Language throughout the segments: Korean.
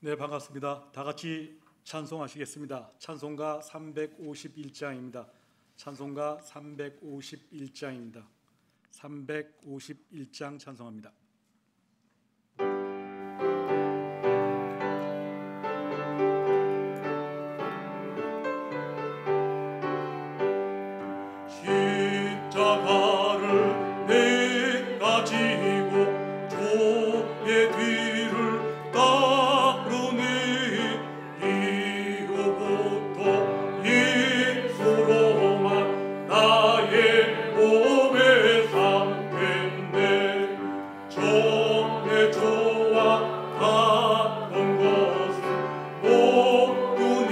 네, 반갑습니다. 다 같이 찬송하시겠습니다. 찬송가 351장입니다. 찬송가 351장입니다. 351장 찬송합니다. 십자가를 내가 지고 주의 뒤를 따르니 이후부터 예수로만 나의 몸에 삼겠네. 전에 저와 같은 것을 모두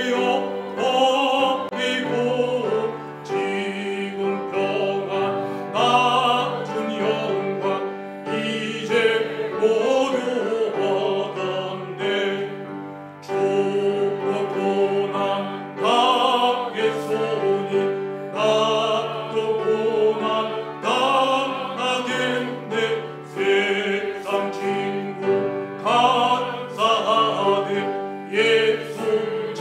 내어 버리고 지금 평안 낮은 영광 이제 모두 얻었네. 죽고 고난 당했으니 나도 고난 당하겠네. 세상 친구 감사하네. 예수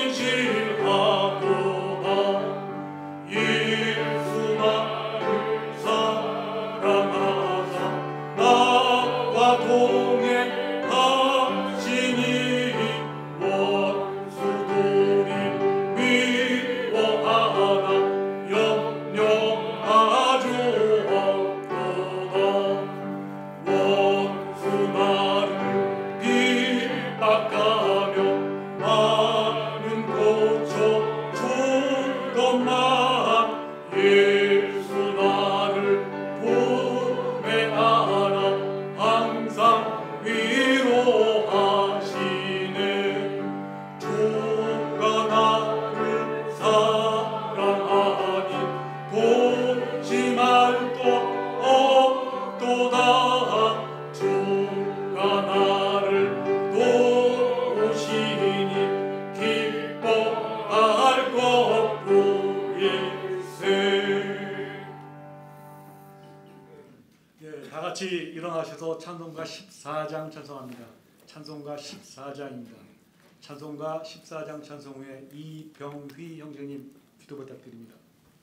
진실하도다. 예수 나를 사랑하사 나와 동행하시니 원수들이 미워하나 염려하주 없도다. 원수 나를 핍박하며 많은 고쳐 주더만 예수 나를 품에 안아 항상 위로하시네. 주가 나를 사랑하니 동심할 것 없도다. 주가 나를 도우시니 기뻐할 것뿐일세. 네, 다 같이 일어나셔서 찬송가 14장 찬송합니다. 찬송가 14장입니다. 찬송가 14장 찬송 후에 이병휘 형제님 기도 부탁드립니다.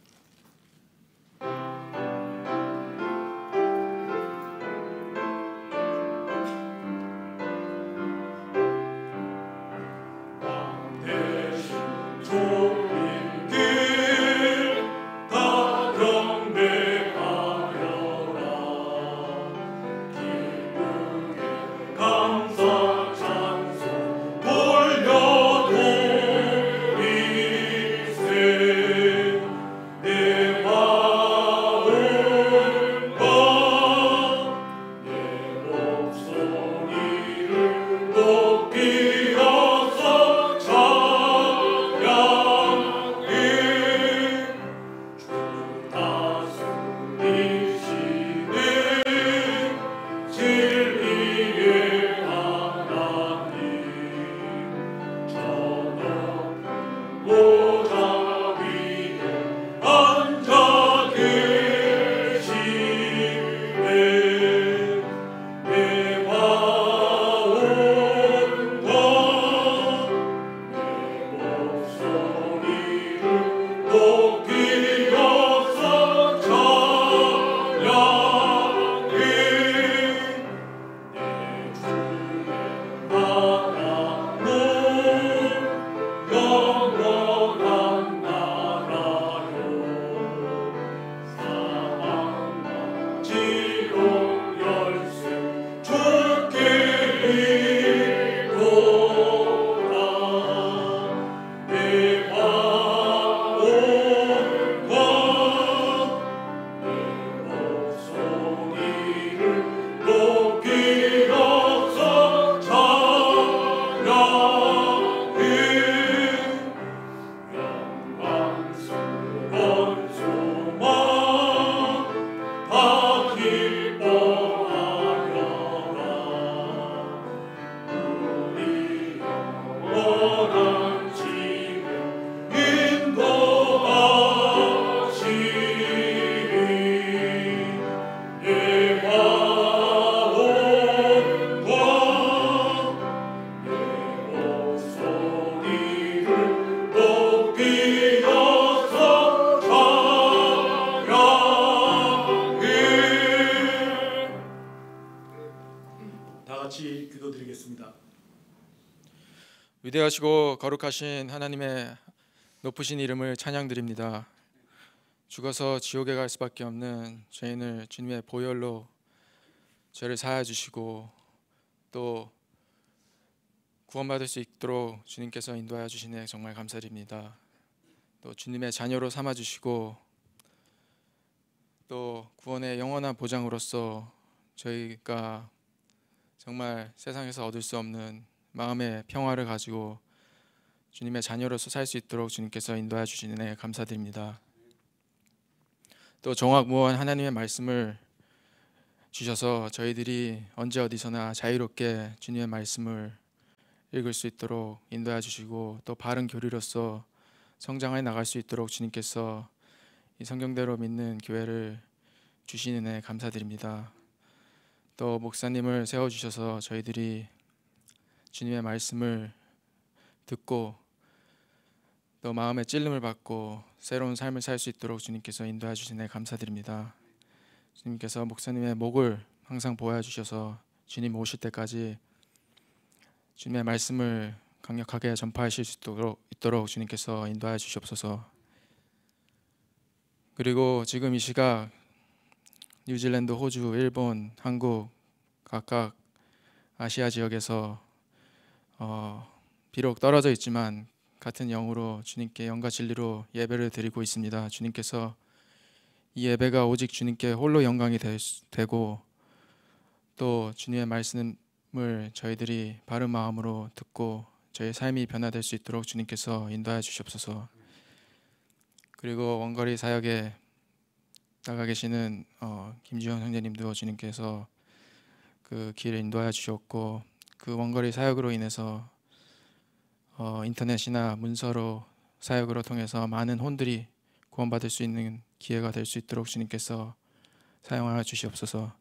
대신 좁은 길 다 경배하여라. 기쁘게 감사 찬송 돌려드리세. 내 마음과 내 목소리를 높이어서 찬양하세. 위대하시고 거룩하신 하나님의 높으신 이름을 찬양드립니다. 죽어서 지옥에 갈 수밖에 없는 죄인을 주님의 보혈로 죄를 사하여 주시고 또 구원받을 수 있도록 주님께서 인도하여 주시네 정말 감사드립니다. 또 주님의 자녀로 삼아 주시고 또 구원의 영원한 보장으로서 저희가 정말 세상에서 얻을 수 없는 마음의 평화를 가지고 주님의 자녀로서 살 수 있도록 주님께서 인도하여 주시네 감사드립니다. 또 정확무한 하나님의 말씀을 주셔서 저희들이 언제 어디서나 자유롭게 주님의 말씀을 읽을 수 있도록 인도해 주시고 또 바른 교리로서 성장해 나갈 수 있도록 주님께서 이 성경대로 믿는 교회를 주시는 애 감사드립니다. 또 목사님을 세워주셔서 저희들이 주님의 말씀을 듣고 또 마음의 찔림을 받고 새로운 삶을 살 수 있도록 주님께서 인도해 주시네 감사드립니다. 주님께서 목사님의 목을 항상 보호해 주셔서 주님 오실 때까지 주님의 말씀을 강력하게 전파하실 수 있도록 주님께서 인도하여 주시옵소서. 그리고 지금 이 시각 뉴질랜드, 호주, 일본, 한국 각각 아시아 지역에서 비록 떨어져 있지만 같은 영으로 주님께 영과 진리로 예배를 드리고 있습니다. 주님께서 이 예배가 오직 주님께 홀로 영광이 되고 또 주님의 말씀을 저희들이 바른 마음으로 듣고 저희 삶이 변화될 수 있도록 주님께서 인도하여 주시옵소서. 그리고 원거리 사역에 나가 계시는 김지현 형제님도 주님께서 그 길을 인도하여 주셨고 그 원거리 사역으로 인해서 인터넷이나 문서로 사역으로 통해서 많은 혼들이 구원받을 수 있는 기회가 될 수 있도록 주님께서 사용하여 주시옵소서.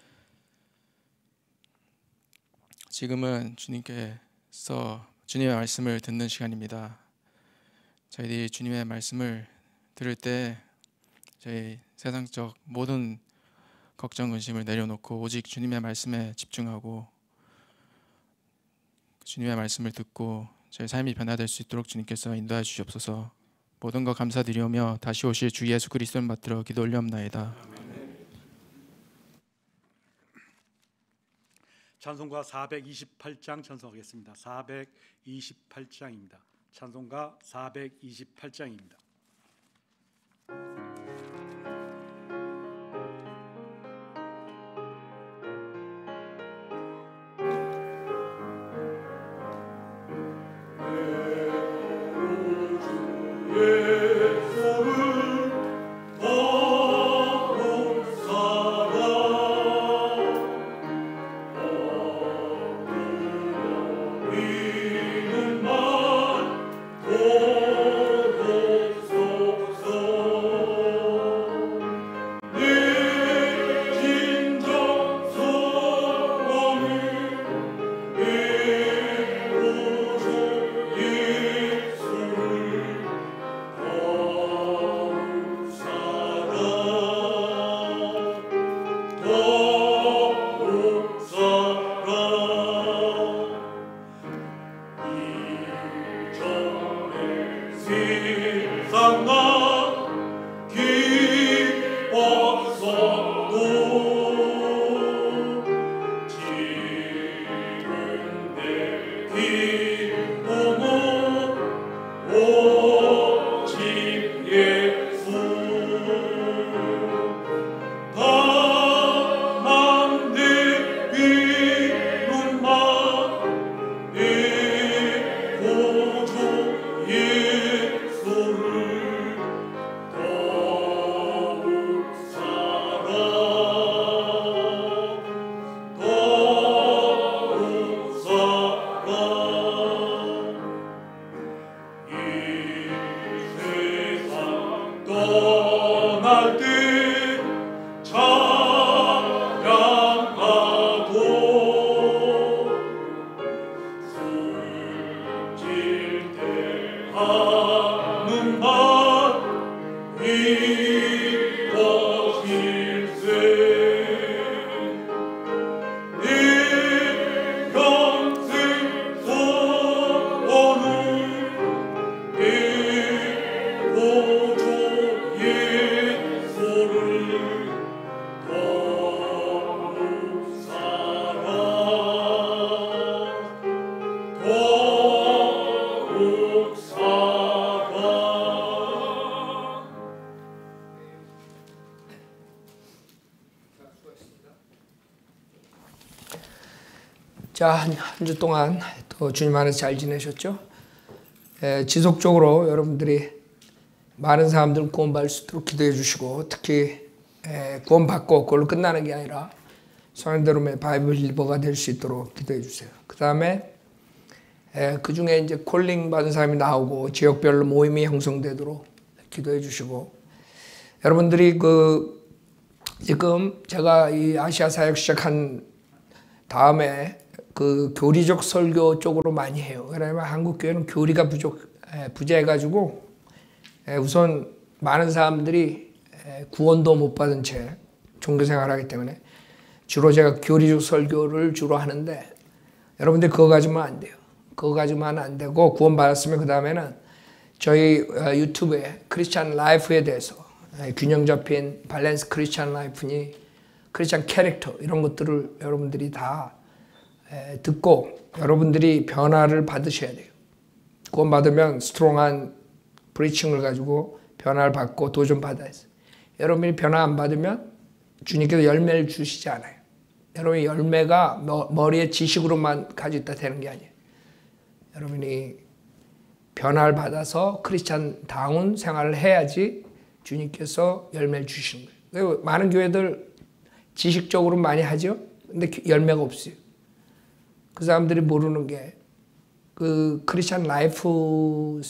지금은 주님께서 주님의 말씀을 듣는 시간입니다. 저희들이 주님의 말씀을 들을 때 저희 세상적 모든 걱정, 근심을 내려놓고 오직 주님의 말씀에 집중하고 주님의 말씀을 듣고 저희 삶이 변화될 수 있도록 주님께서 인도해 주시옵소서. 모든 것 감사드리오며 다시 오실 주 예수 그리스도를 받들어 기도 올리옵나이다. 찬송가 428장 찬송하겠습니다. 428장입니다. 찬송가 428장입니다. 자, 한 주 동안 또 주님 안에서 잘 지내셨죠? 지속적으로 여러분들이 많은 사람들 구원받을 수 있도록 기도해 주시고, 특히 구원받고 그걸로 끝나는 게 아니라 성현대로의 바이블 힐버가 될 수 있도록 기도해 주세요. 그 다음에 그 중에 이제 콜링 받은 사람이 나오고 지역별로 모임이 형성되도록 기도해 주시고, 여러분들이 지금 제가 이 아시아 사역 시작한 다음에 교리적 설교 쪽으로 많이 해요. 왜냐하면 한국 교회는 교리가 부재해가지고 우선 많은 사람들이 구원도 못 받은 채 종교생활을 하기 때문에 주로 제가 교리적 설교를 주로 하는데, 여러분들 그거 가지면 안 돼요. 그거 가지면 안 되고, 구원 받았으면 그 다음에는 저희 유튜브에 크리스찬 라이프에 대해서 균형 잡힌 밸런스 크리스찬 라이프니 크리스찬 캐릭터 이런 것들을 여러분들이 다 듣고 여러분들이 변화를 받으셔야 돼요. 구원 받으면 스트롱한 프리칭을 가지고 변화를 받고 도전 받아야 돼요. 여러분이 변화 안 받으면 주님께서 열매를 주시지 않아요. 여러분의 열매가 머리에 지식으로만 가지고 있다 되는 게 아니에요. 여러분이 변화를 받아서 크리스찬다운 생활을 해야지 주님께서 열매를 주시는 거예요. 많은 교회들 지식적으로 많이 하죠. 근데 열매가 없어요. 그 사람들이 모르는 게 크리스찬 라이프를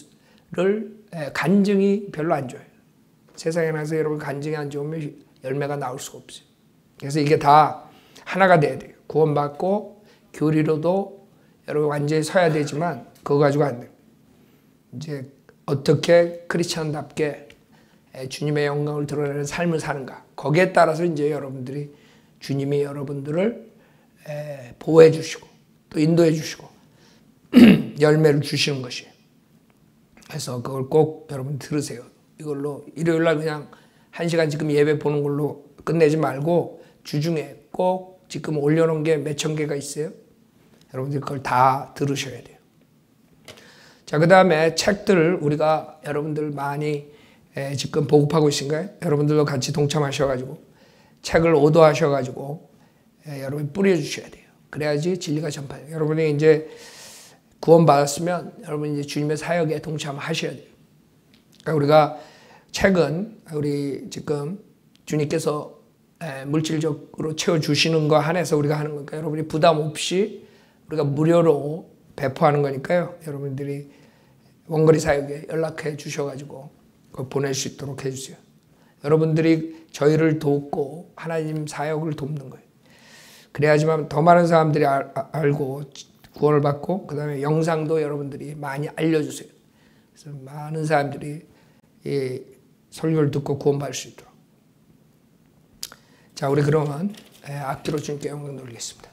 간증이 별로 안 좋아요. 세상에 나서 여러분 간증이 안 좋으면 열매가 나올 수가 없어요. 그래서 이게 다 하나가 돼야 돼요. 구원받고 교리로도 여러분 완전히 서야 되지만 그거 가지고 안 돼요. 이제 어떻게 크리스찬답게 주님의 영광을 드러내는 삶을 사는가, 거기에 따라서 이제 여러분들이 주님이 여러분들을 보호해 주시고 또 인도해 주시고 열매를 주시는 것이에요. 그래서 그걸 꼭 여러분 들으세요. 이걸로 일요일 날 그냥 1시간 지금 예배 보는 걸로 끝내지 말고 주중에 꼭 지금 올려놓은 게 몇천 개가 있어요. 여러분들 그걸 다 들으셔야 돼요. 자, 그 다음에 책들 우리가 여러분들 많이 지금 보급하고 있으니까요. 여러분들도 같이 동참하셔가지고 책을 오더하셔가지고 여러분이 뿌려주셔야 돼요. 그래야지 진리가 전파돼요. 여러분이 이제 구원받았으면 여러분이 이제 주님의 사역에 동참하셔야 돼요. 그러니까 우리가 책은 우리 지금 주님께서 물질적으로 채워주시는 거 한해서 우리가 하는 거니까 여러분이 부담 없이 우리가 무료로 배포하는 거니까요. 여러분들이 원거리 사역에 연락해 주셔가지고 그거 보낼 수 있도록 해주세요. 여러분들이 저희를 돕고 하나님 사역을 돕는 거예요. 그래야지만 더 많은 사람들이 알고 구원을 받고 그 다음에 영상도 여러분들이 많이 알려주세요. 그래서 많은 사람들이 이 설교를 듣고 구원받을 수 있도록. 자, 우리 그러면 악기로 주님께 영광 돌리겠습니다.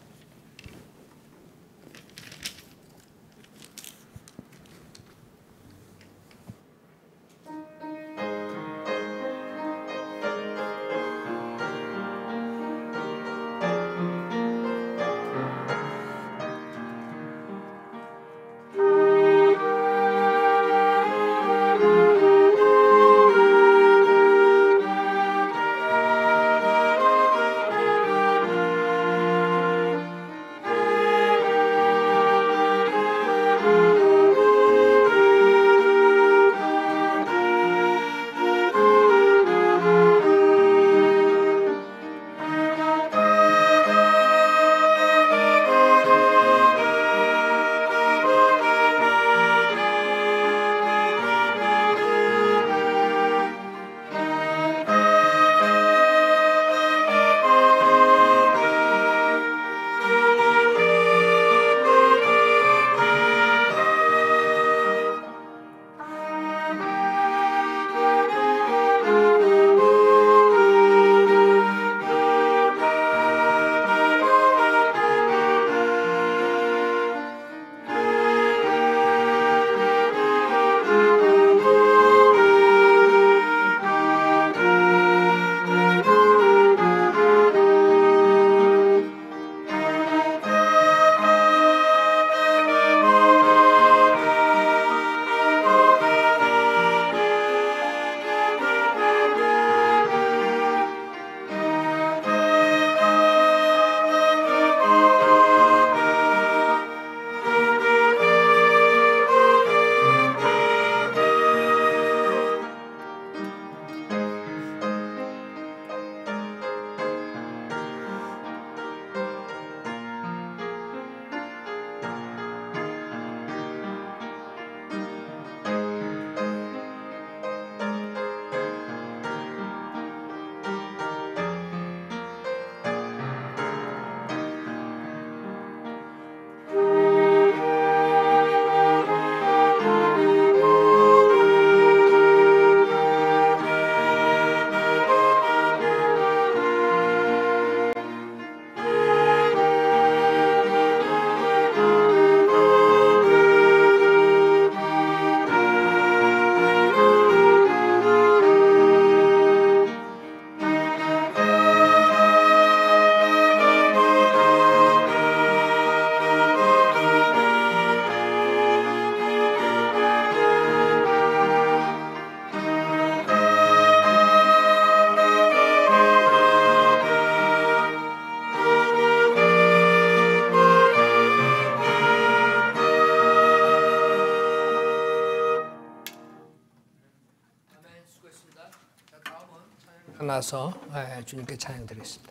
나서 주님께 찬양 드리겠습니다.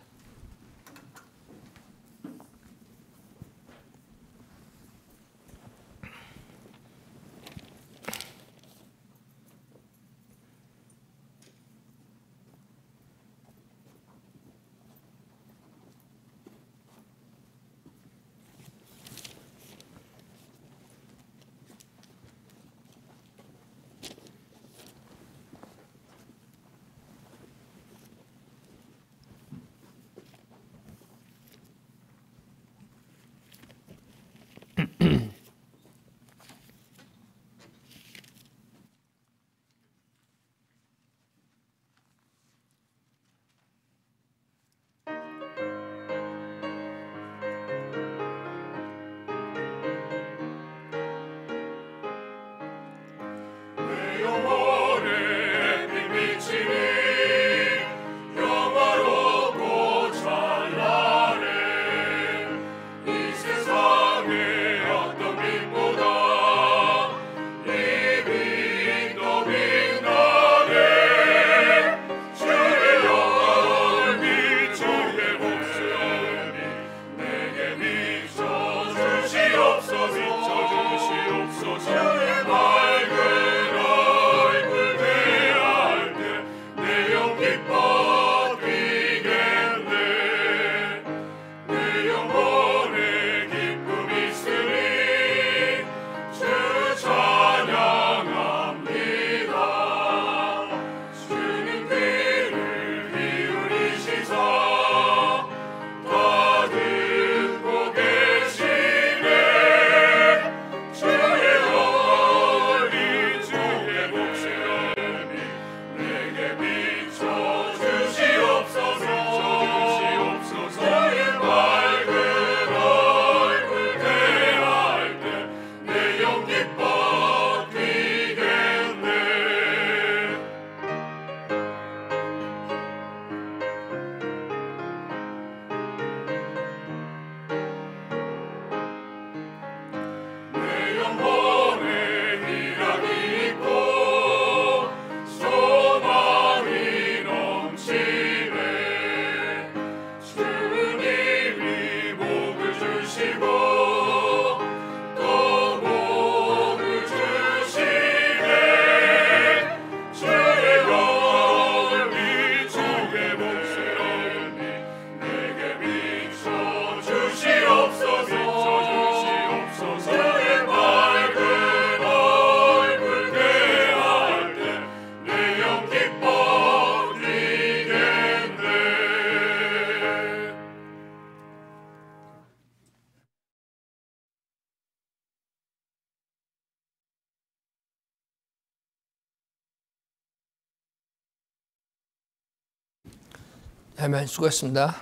아멘. 수고했습니다.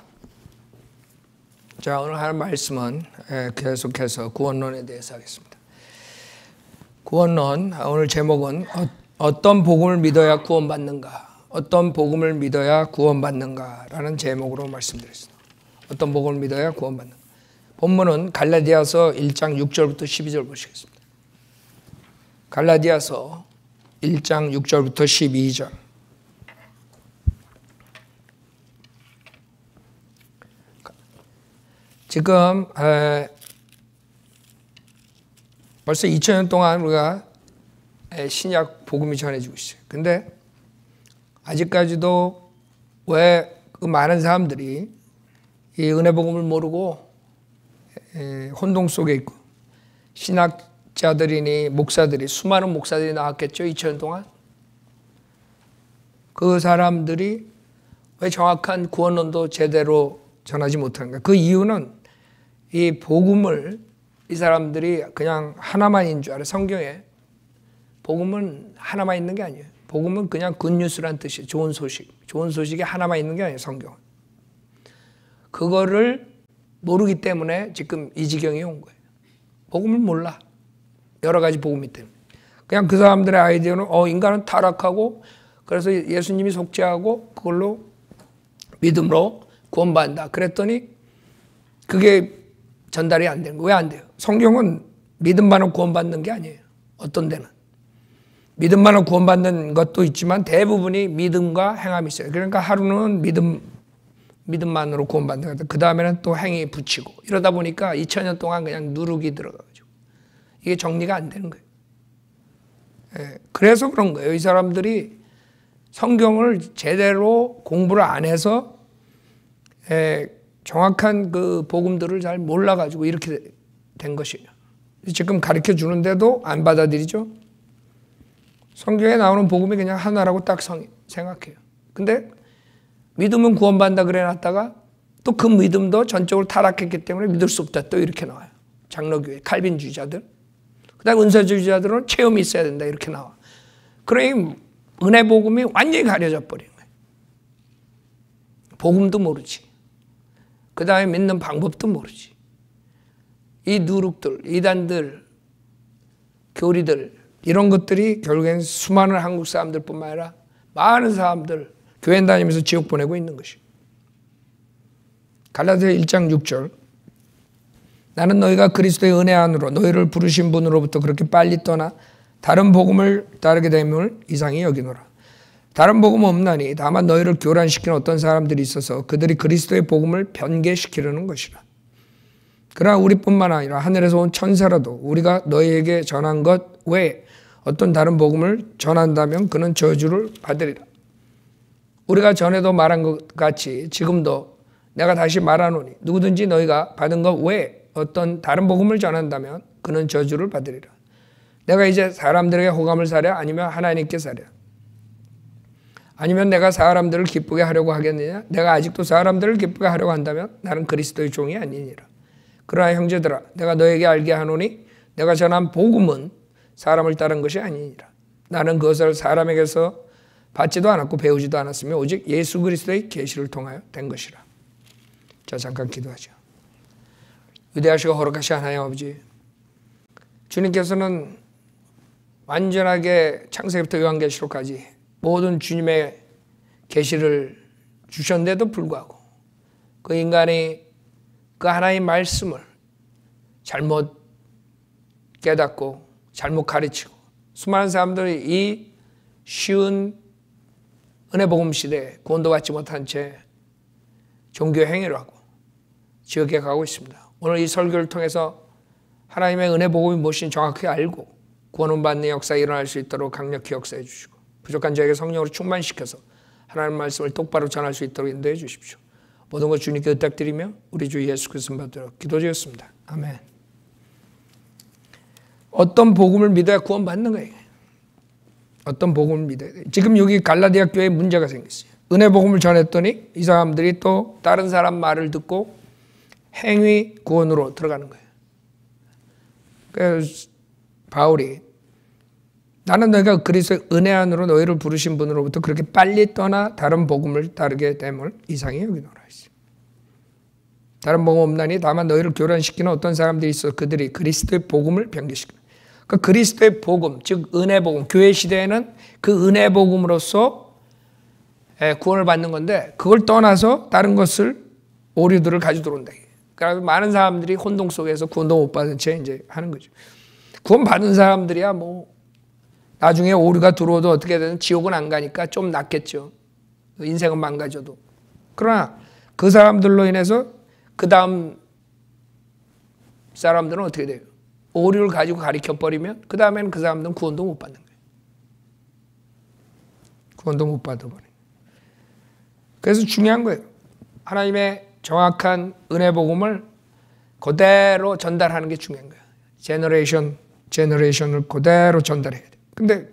자, 오늘 할 말씀은 계속해서 구원론에 대해서 하겠습니다. 구원론, 오늘 제목은 어떤 복음을 믿어야 구원받는가? 어떤 복음을 믿어야 구원받는가? 라는 제목으로 말씀드렸습니다. 어떤 복음을 믿어야 구원받는가? 본문은 갈라디아서 1장 6절부터 12절 보시겠습니다. 갈라디아서 1장 6절부터 12절. 지금 벌써 2000년 동안 우리가 신약 복음이 전해지고 있어요. 근데 아직까지도 왜 그 많은 사람들이 이 은혜 복음을 모르고 혼동 속에 있고, 신학자들이니 목사들이, 수많은 목사들이 나왔겠죠, 2000년 동안. 그 사람들이 왜 정확한 구원론도 제대로 전하지 못하는가? 그 이유는 이 복음을 이 사람들이 그냥 하나만인 줄 알아요. 성경에 복음은 하나만 있는 게 아니에요. 복음은 그냥 굿뉴스란 뜻이에요. 좋은 소식. 좋은 소식이 하나만 있는 게 아니에요. 성경은. 그거를 모르기 때문에 지금 이 지경이 온 거예요. 복음을 몰라. 여러 가지 복음이 때문에. 그냥 그 사람들의 아이디어는 인간은 타락하고 그래서 예수님이 속죄하고 그걸로 믿음으로 구원받는다. 그랬더니 그게 전달이 안 되는 거예요. 왜 안 돼요? 성경은 믿음만으로 구원받는 게 아니에요. 어떤 데는. 믿음만으로 구원받는 것도 있지만 대부분이 믿음과 행함이 있어요. 그러니까 하루는 믿음만으로 구원받는 것, 그 다음에는 또 행위 붙이고 이러다 보니까 2000년 동안 그냥 누룩이 들어가가지고 이게 정리가 안 되는 거예요. 그래서 그런 거예요. 이 사람들이 성경을 제대로 공부를 안 해서 정확한 그 복음들을 잘 몰라가지고 이렇게 된 것이에요. 지금 가르쳐 주는데도 안 받아들이죠. 성경에 나오는 복음이 그냥 하나라고 딱 생각해요. 근데 믿음은 구원받는다 그래 놨다가 또 그 믿음도 전적으로 타락했기 때문에 믿을 수 없다 또 이렇게 나와요. 장로교회 칼빈주의자들. 그다음 은사주의자들은 체험이 있어야 된다 이렇게 나와. 그러니 은혜 복음이 완전히 가려져 버린 거예요. 복음도 모르지. 그 다음에 믿는 방법도 모르지. 이 누룩들, 이단들, 교리들 이런 것들이 결국엔 수많은 한국 사람들뿐만 아니라 많은 사람들 교회 다니면서 지옥 보내고 있는 것이. 갈라디아 1장 6절 나는 너희가 그리스도의 은혜 안으로 너희를 부르신 분으로부터 그렇게 빨리 떠나 다른 복음을 따르게 됨을 이상히 여기노라. 다른 복음 없나니 다만 너희를 교란시키는 어떤 사람들이 있어서 그들이 그리스도의 복음을 변개시키려는 것이라. 그러나 우리뿐만 아니라 하늘에서 온 천사라도 우리가 너희에게 전한 것 외에 어떤 다른 복음을 전한다면 그는 저주를 받으리라. 우리가 전에도 말한 것 같이 지금도 내가 다시 말하노니 누구든지 너희가 받은 것 외에 어떤 다른 복음을 전한다면 그는 저주를 받으리라. 내가 이제 사람들에게 호감을 사랴 아니면 하나님께 사랴? 아니면 내가 사람들을 기쁘게 하려고 하겠느냐? 내가 아직도 사람들을 기쁘게 하려고 한다면 나는 그리스도의 종이 아니니라. 그러나 형제들아 내가 너에게 알게 하노니 내가 전한 복음은 사람을 따른 것이 아니니라. 나는 그것을 사람에게서 받지도 않았고 배우지도 않았으며 오직 예수 그리스도의 계시를 통하여 된 것이라. 자, 잠깐 기도하죠. 위대하시고 거룩하신 하나님 아버지, 주님께서는 완전하게 창세기부터 요한계시록까지 모든 주님의 계시를 주셨는데도 불구하고 그 인간이 그 하나님의 말씀을 잘못 깨닫고 잘못 가르치고 수많은 사람들이 이 쉬운 은혜복음 시대에 구원도 받지 못한 채 종교 행위를 하고 지옥에 가고 있습니다. 오늘 이 설교를 통해서 하나님의 은혜복음이 무엇인지 정확히 알고 구원을 받는 역사가 일어날 수 있도록 강력히 역사해 주시고 부족한 저에게 성령으로 충만시켜서 하나님의 말씀을 똑바로 전할 수 있도록 인도해 주십시오. 모든 것 주님께 부탁드리며 우리 주 예수 그리스도 받도록 기도드렸습니다. 아멘. 어떤 복음을 믿어야 구원받는 거예요? 어떤 복음을 믿어야 돼요? 지금 여기 갈라디아 교회에 문제가 생겼어요. 은혜 복음을 전했더니 이 사람들이 또 다른 사람 말을 듣고 행위 구원으로 들어가는 거예요. 그래서 바울이 나는 너희가 그리스도의 은혜 안으로 너희를 부르신 분으로부터 그렇게 빨리 떠나 다른 복음을 따르게 됨을 이상히 여기노라 했어요. 다른 복음 없나니 다만 너희를 교란시키는 어떤 사람들이 있어 그들이 그리스도의 복음을 변개시키는. 그 그리스도의 복음, 즉 은혜 복음, 교회 시대에는 그 은혜 복음으로서 구원을 받는 건데 그걸 떠나서 다른 것을 오류들을 가지고 들어온다. 그러니까 많은 사람들이 혼동 속에서 구원도 못 받은 채 이제 하는 거죠. 구원 받은 사람들이야 뭐 나중에 오류가 들어오도 어떻게 되든 지옥은 안 가니까 좀 낫겠죠. 인생은 망가져도. 그러나 그 사람들로 인해서 그 다음 사람들은 어떻게 돼요? 오류를 가지고 가르쳐버리면 그 다음에는 그 사람들은 구원도 못 받는 거예요. 구원도 못 받아버려요. 그래서 중요한 거예요. 하나님의 정확한 은혜 복음을 그대로 전달하는 게 중요한 거예요. 제너레이션을 그대로 전달해야 돼요. 근데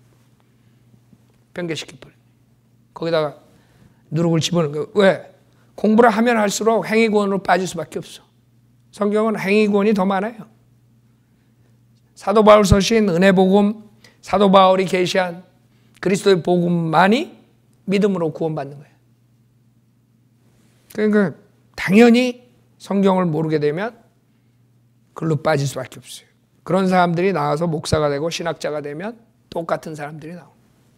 변개시켜버려요. 거기다가 누룩을 집어넣는 거예요. 왜? 공부를 하면 할수록 행위구원으로 빠질 수밖에 없어. 성경은 행위구원이 더 많아요. 사도 바울 서신 은혜복음, 사도 바울이 계시한 그리스도의 복음만이 믿음으로 구원받는 거예요. 그러니까 당연히 성경을 모르게 되면 글로 빠질 수밖에 없어요. 그런 사람들이 나와서 목사가 되고 신학자가 되면 똑같은 사람들이 나옵니다.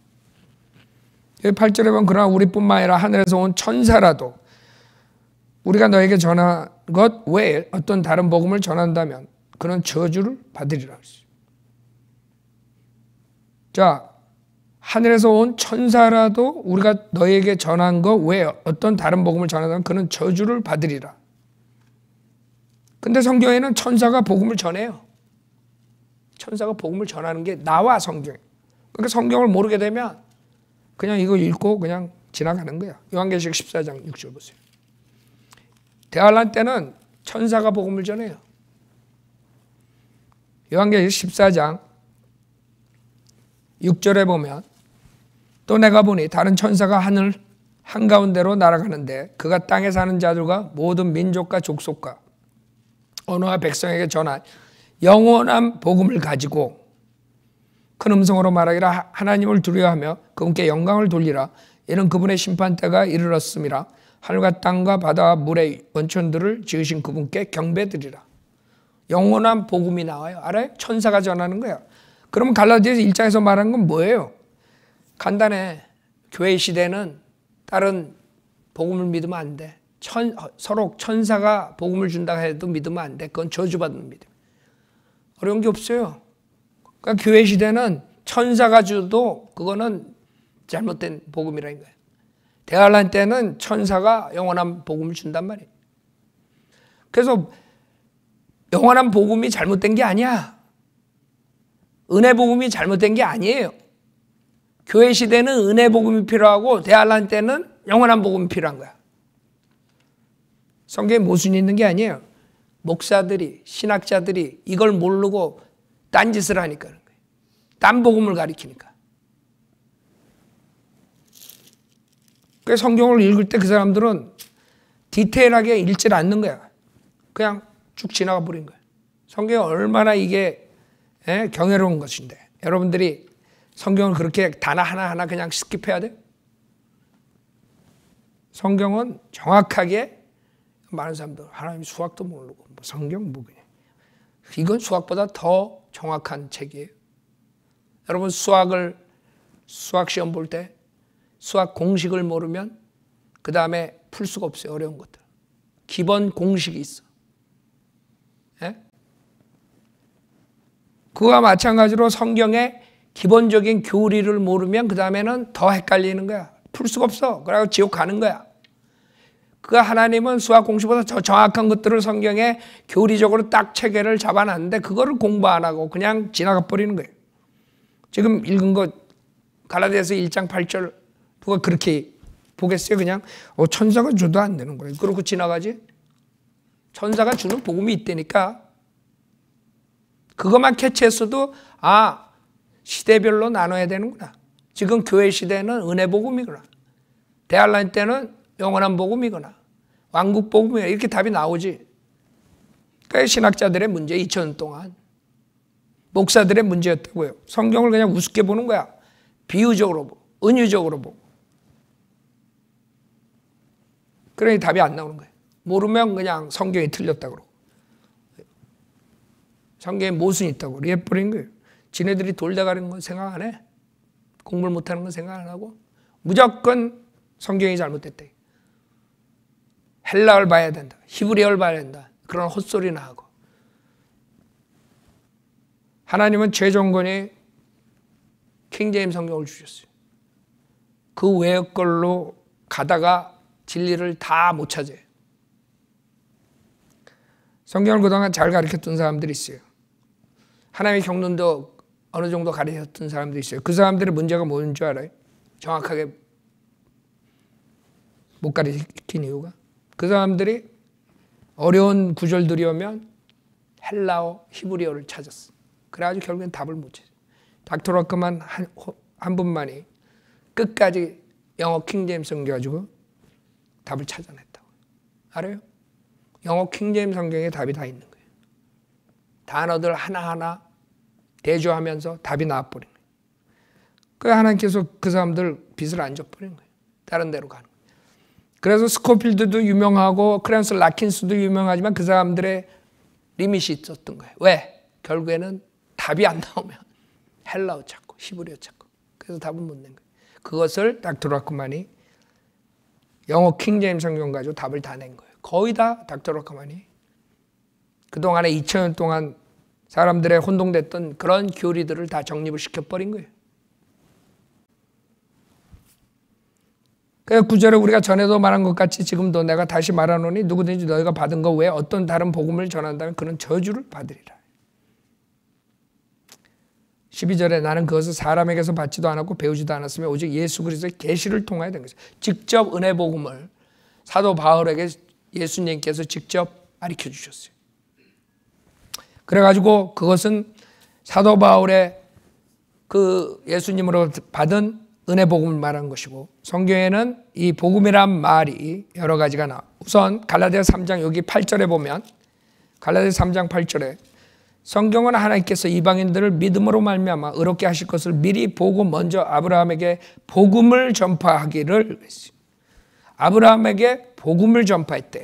8절에 보면 그러나 우리뿐만 아니라 하늘에서 온 천사라도 우리가 너에게 전한 것 외에 어떤 다른 복음을 전한다면 그는 저주를 받으리라. 자, 하늘에서 온 천사라도 우리가 너에게 전한 거 외에 어떤 다른 복음을 전하면 그는 저주를 받으리라. 근데 성경에는 천사가 복음을 전해요. 천사가 복음을 전하는 게 나와, 성경에. 그러니까 성경을 모르게 되면 그냥 이거 읽고 그냥 지나가는 거야. 요한계시록 14장 6절 보세요. 대환란 때는 천사가 복음을 전해요. 요한계시록 14장 6절에 보면 또 내가 보니 다른 천사가 하늘 한가운데로 날아가는데 그가 땅에 사는 자들과 모든 민족과 족속과 언어와 백성에게 전한 영원한 복음을 가지고 큰 음성으로 말하기를 하나님을 두려워하며 그분께 영광을 돌리라. 이는 그분의 심판때가 이르렀음이라. 하늘과 땅과 바다와 물의 원천들을 지으신 그분께 경배드리라. 영원한 복음이 나와요. 알아요? 천사가 전하는 거야. 그러면 갈라디아서 1장에서 말하는 건 뭐예요? 간단해. 교회 시대는 다른 복음을 믿으면 안 돼. 서로 천사가 복음을 준다 해도 믿으면 안 돼. 그건 저주받는 믿음. 어려운 게 없어요. 그러니까 교회 시대는 천사가 줘도 그거는 잘못된 복음이라는 거예요. 대환란 때는 천사가 영원한 복음을 준단 말이에요. 그래서 영원한 복음이 잘못된 게 아니야. 은혜 복음이 잘못된 게 아니에요. 교회 시대는 은혜 복음이 필요하고 대환란 때는 영원한 복음이 필요한 거야. 성경에 모순이 있는 게 아니에요. 목사들이, 신학자들이 이걸 모르고 딴짓을 하니까 그런 거예요. 딴 복음을 가리키니까. 그래서 성경을 읽을 때 그 사람들은 디테일하게 읽질 않는 거야. 그냥 쭉 지나가 버린 거야. 성경이 얼마나 이게 경외로운 것인데 여러분들이 성경을 그렇게 단어 하나하나 그냥 스킵해야 돼? 성경은 정확하게 많은 사람들 하나님 수학도 모르고 뭐 성경 뭐 그냥 이건 수학보다 더 정확한 책이에요. 여러분 수학 시험 볼 때 수학 공식을 모르면 그 다음에 풀 수가 없어요. 어려운 것들. 기본 공식이 있어. 예? 그와 마찬가지로 성경의 기본적인 교리를 모르면 그 다음에는 더 헷갈리는 거야. 풀 수가 없어. 그래서 지옥 가는 거야. 그 하나님은 수학 공식보다 더 정확한 것들을 성경에 교리적으로 딱 체계를 잡아놨는데 그거를 공부 안 하고 그냥 지나가 버리는 거예요. 지금 읽은 거 갈라디아서 1장 8절 누가 그렇게 보겠어요? 그냥 천사가 줘도 안 되는 거예요. 그러고 지나가지. 천사가 주는 복음이 있다니까. 그것만 캐치했어도 시대별로 나눠야 되는구나. 지금 교회 시대는 은혜 복음이구나. 대환란 때는 영원한 복음이거나 왕국 복음이거나 이렇게 답이 나오지. 그게 신학자들의 문제 2000년 동안 목사들의 문제였다고요. 성경을 그냥 우습게 보는 거야. 비유적으로 보고 은유적으로 보고. 그러니 답이 안 나오는 거예요. 모르면 그냥 성경이 틀렸다고 그러고 성경에 모순이 있다고 이해버린 거예요. 지네들이 돌다가는 건 생각 안 해. 공부를 못하는 건 생각 안 하고 무조건 성경이 잘못됐대. 헬라어를 봐야 된다. 히브리어를 봐야 된다. 그런 헛소리나 하고. 하나님은 최종권이 킹제임스 성경을 주셨어요. 그 외의 걸로 가다가 진리를 다 못 찾아요. 성경을 그동안 잘 가르쳤던 사람들이 있어요. 하나님의 경륜도 어느 정도 가르쳤던 사람들이 있어요. 그 사람들의 문제가 뭔 줄 알아요? 정확하게 못 가르친 이유가 그 사람들이 어려운 구절들이 오면 헬라어, 히브리어를 찾았어. 그래가지고 결국엔 답을 못 찾아. 닥터 락크만 한 분만이 끝까지 영어 킹제임스 성경 가지고 답을 찾아냈다고. 알아요? 영어 킹제임스 성경에 답이 다 있는 거예요. 단어들 하나하나 대조하면서 답이 나와버린 거예요. 그래서 하나님께서 그 사람들 빚을 안 져버린 거예요. 다른 데로 가는 거예요. 그래서 스코필드도 유명하고 크랜스 라킨스도 유명하지만 그 사람들의 리밋이 있었던 거예요. 왜? 결국에는 답이 안 나오면 헬라어 찾고 히브리어 찾고 그래서 답은 못 낸 거예요. 그것을 닥터 락크만이 영어 킹제임스 성경 가지고 답을 다 낸 거예요. 거의 다 닥터 락크만이 그동안에 2000년 동안 사람들의 혼동됐던 그런 교리들을 다 정립을 시켜버린 거예요. 그 구절에 우리가 전에도 말한 것 같이 지금도 내가 다시 말하노니 누구든지 너희가 받은 것 외에 어떤 다른 복음을 전한다면 그는 저주를 받으리라. 12절에 나는 그것을 사람에게서 받지도 않았고 배우지도 않았으며 오직 예수 그리스도의 계시를 통하여 된 것이다. 직접 은혜 복음을 사도 바울에게 예수님께서 직접 가르쳐 주셨어요. 그래가지고 그것은 사도 바울의 그 예수님으로 받은 은혜 복음을 말한 것이고, 성경에는 이 복음이란 말이 여러 가지가 나와. 우선 갈라디아 3장 여기 8절에 보면, 갈라디아 3장 8절에 성경은 하나님께서 이방인들을 믿음으로 말미암아 의롭게 하실 것을 미리 보고 먼저 아브라함에게 복음을 전파하기를 했어요. 아브라함에게 복음을 전파했대요.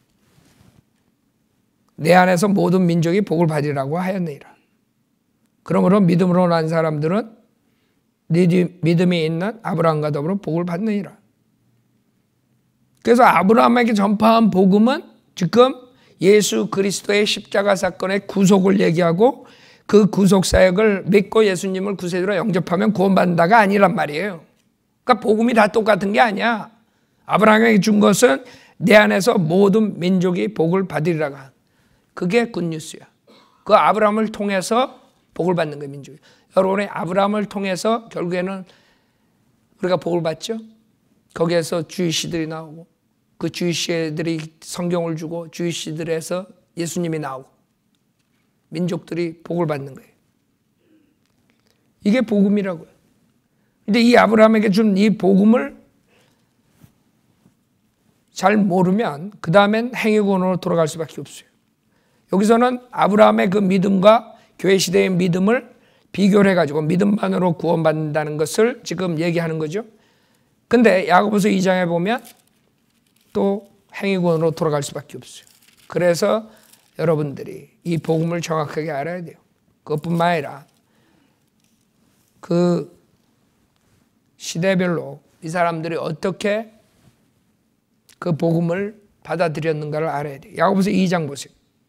내 안에서 모든 민족이 복을 받으리라고 하였느니라. 그러므로 믿음으로 난 사람들은 믿음이 있는 아브라함과 더불어 복을 받느니라. 그래서 아브라함에게 전파한 복음은 지금 예수 그리스도의 십자가 사건의 구속을 얘기하고 그 구속 사역을 믿고 예수님을 구세주로 영접하면 구원받는다가 아니란 말이에요. 그러니까 복음이 다 똑같은 게 아니야. 아브라함에게 준 것은 내 안에서 모든 민족이 복을 받으리라가. 그게 굿뉴스야. 그 아브라함을 통해서 복을 받는 거예요, 민족이. 여러분의 아브라함을 통해서 결국에는 우리가 복을 받죠. 거기에서 주이시들이 나오고 그 주이시들이 성경을 주고 주이시들에서 예수님이 나오고 민족들이 복을 받는 거예요. 이게 복음이라고요. 근데 이 아브라함에게 준 이 복음을 잘 모르면 그 다음엔 행위권으로 돌아갈 수밖에 없어요. 여기서는 아브라함의 그 믿음과 교회 시대의 믿음을 비교를 해가지고 믿음만으로 구원받는다는 것을 지금 얘기하는 거죠. 근데 야고보서 2장에 보면 또 행위권으로 돌아갈 수밖에 없어요. 그래서 여러분들이 이 복음을 정확하게 알아야 돼요. 그것뿐만 아니라 그 시대별로 이 사람들이 어떻게 그 복음을 받아들였는가를 알아야 돼요. 야고보서 2장 보세요.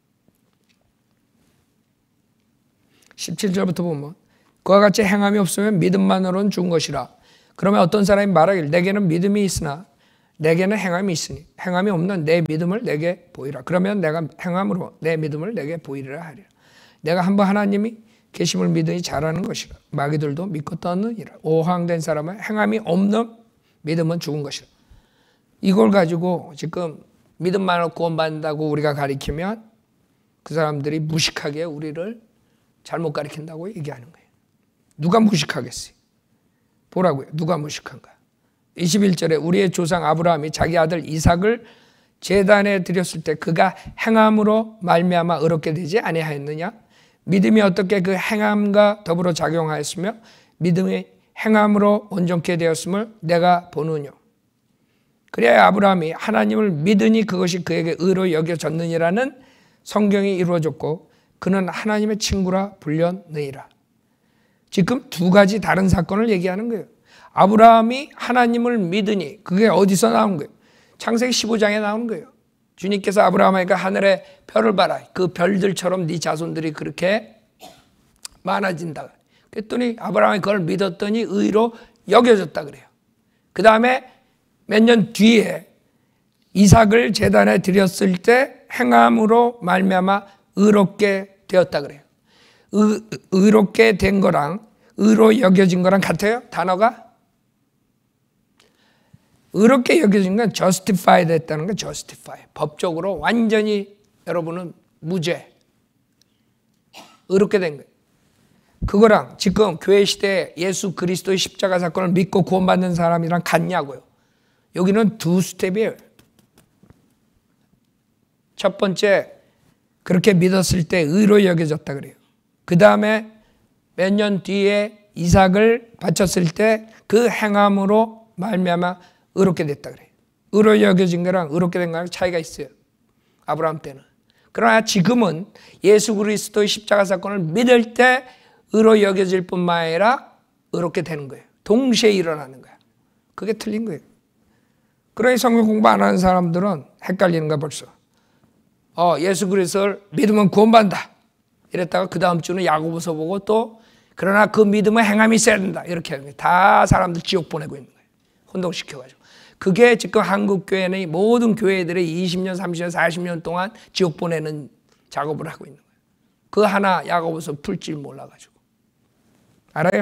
17절부터 보면 그와 같이 행함이 없으면 믿음만으로는 죽은 것이라. 그러면 어떤 사람이 말하길 내게는 믿음이 있으나 내게는 행함이 있으니 행함이 없는 내 믿음을 내게 보이라. 그러면 내가 행함으로 내 믿음을 내게 보이리라 하리라. 내가 한번 하나님이 계심을 믿으니 잘하는 것이라. 마귀들도 믿고 떠느니라. 오황된 사람은 행함이 없는 믿음은 죽은 것이라. 이걸 가지고 지금 믿음만으로 구원받는다고 우리가 가리키면 그 사람들이 무식하게 우리를 잘못 가리킨다고 얘기하는 거예요. 누가 무식하겠어요? 보라고요. 누가 무식한가? 21절에 우리의 조상 아브라함이 자기 아들 이삭을 제단에 드렸을 때 그가 행함으로 말미암아 의롭게 되지 아니하였느냐? 믿음이 어떻게 그 행함과 더불어 작용하였으며 믿음이 행함으로 온전케 되었음을 내가 보느뇨. 그래야 아브라함이 하나님을 믿으니 그것이 그에게 의로 여겨졌느니라는 성경이 이루어졌고 그는 하나님의 친구라 불렸느니라. 지금 두 가지 다른 사건을 얘기하는 거예요. 아브라함이 하나님을 믿으니 그게 어디서 나온 거예요? 창세기 15장에 나오는 거예요. 주님께서 아브라함에게 하늘의 별을 봐라. 그 별들처럼 네 자손들이 그렇게 많아진다. 그랬더니 아브라함이 그걸 믿었더니 의로 여겨졌다 그래요. 그 다음에 몇 년 뒤에 이삭을 제단에 드렸을 때 행함으로 말미암아 의롭게 되었다 그래요. 의롭게 된 거랑 의로 여겨진 거랑 같아요? 단어가? 의롭게 여겨진 건 justify 됐다는 거 justify. 법적으로 완전히 여러분은 무죄. 의롭게 된 거예요. 그거랑 지금 교회 시대에 예수 그리스도의 십자가 사건을 믿고 구원받는 사람이랑 같냐고요. 여기는 두 스텝이에요. 첫 번째, 그렇게 믿었을 때 의로 여겨졌다 그래요. 그 다음에 몇 년 뒤에 이삭을 바쳤을 때 그 행함으로 말미암아 의롭게 됐다 그래요. 의로 여겨진 거랑 의롭게 된 거랑 차이가 있어요. 아브라함 때는. 그러나 지금은 예수 그리스도의 십자가 사건을 믿을 때 의로 여겨질 뿐만 아니라 의롭게 되는 거예요. 동시에 일어나는 거야. 그게 틀린 거예요. 그러니 성경 공부 안 하는 사람들은 헷갈리는 거야 벌써. 예수 그리스도를 믿으면 구원받는다. 이랬다가 그 다음 주는 야고보서 보고 또 그러나 그 믿음은 행함이 있어야 된다. 이렇게 하는 거예요. 다 사람들 지옥 보내고 있는 거예요. 혼동시켜가지고. 그게 지금 한국 교회는 모든 교회들이 20년, 30년, 40년 동안 지옥 보내는 작업을 하고 있는 거예요. 그 하나 야고보서 풀 줄 몰라가지고. 알아요?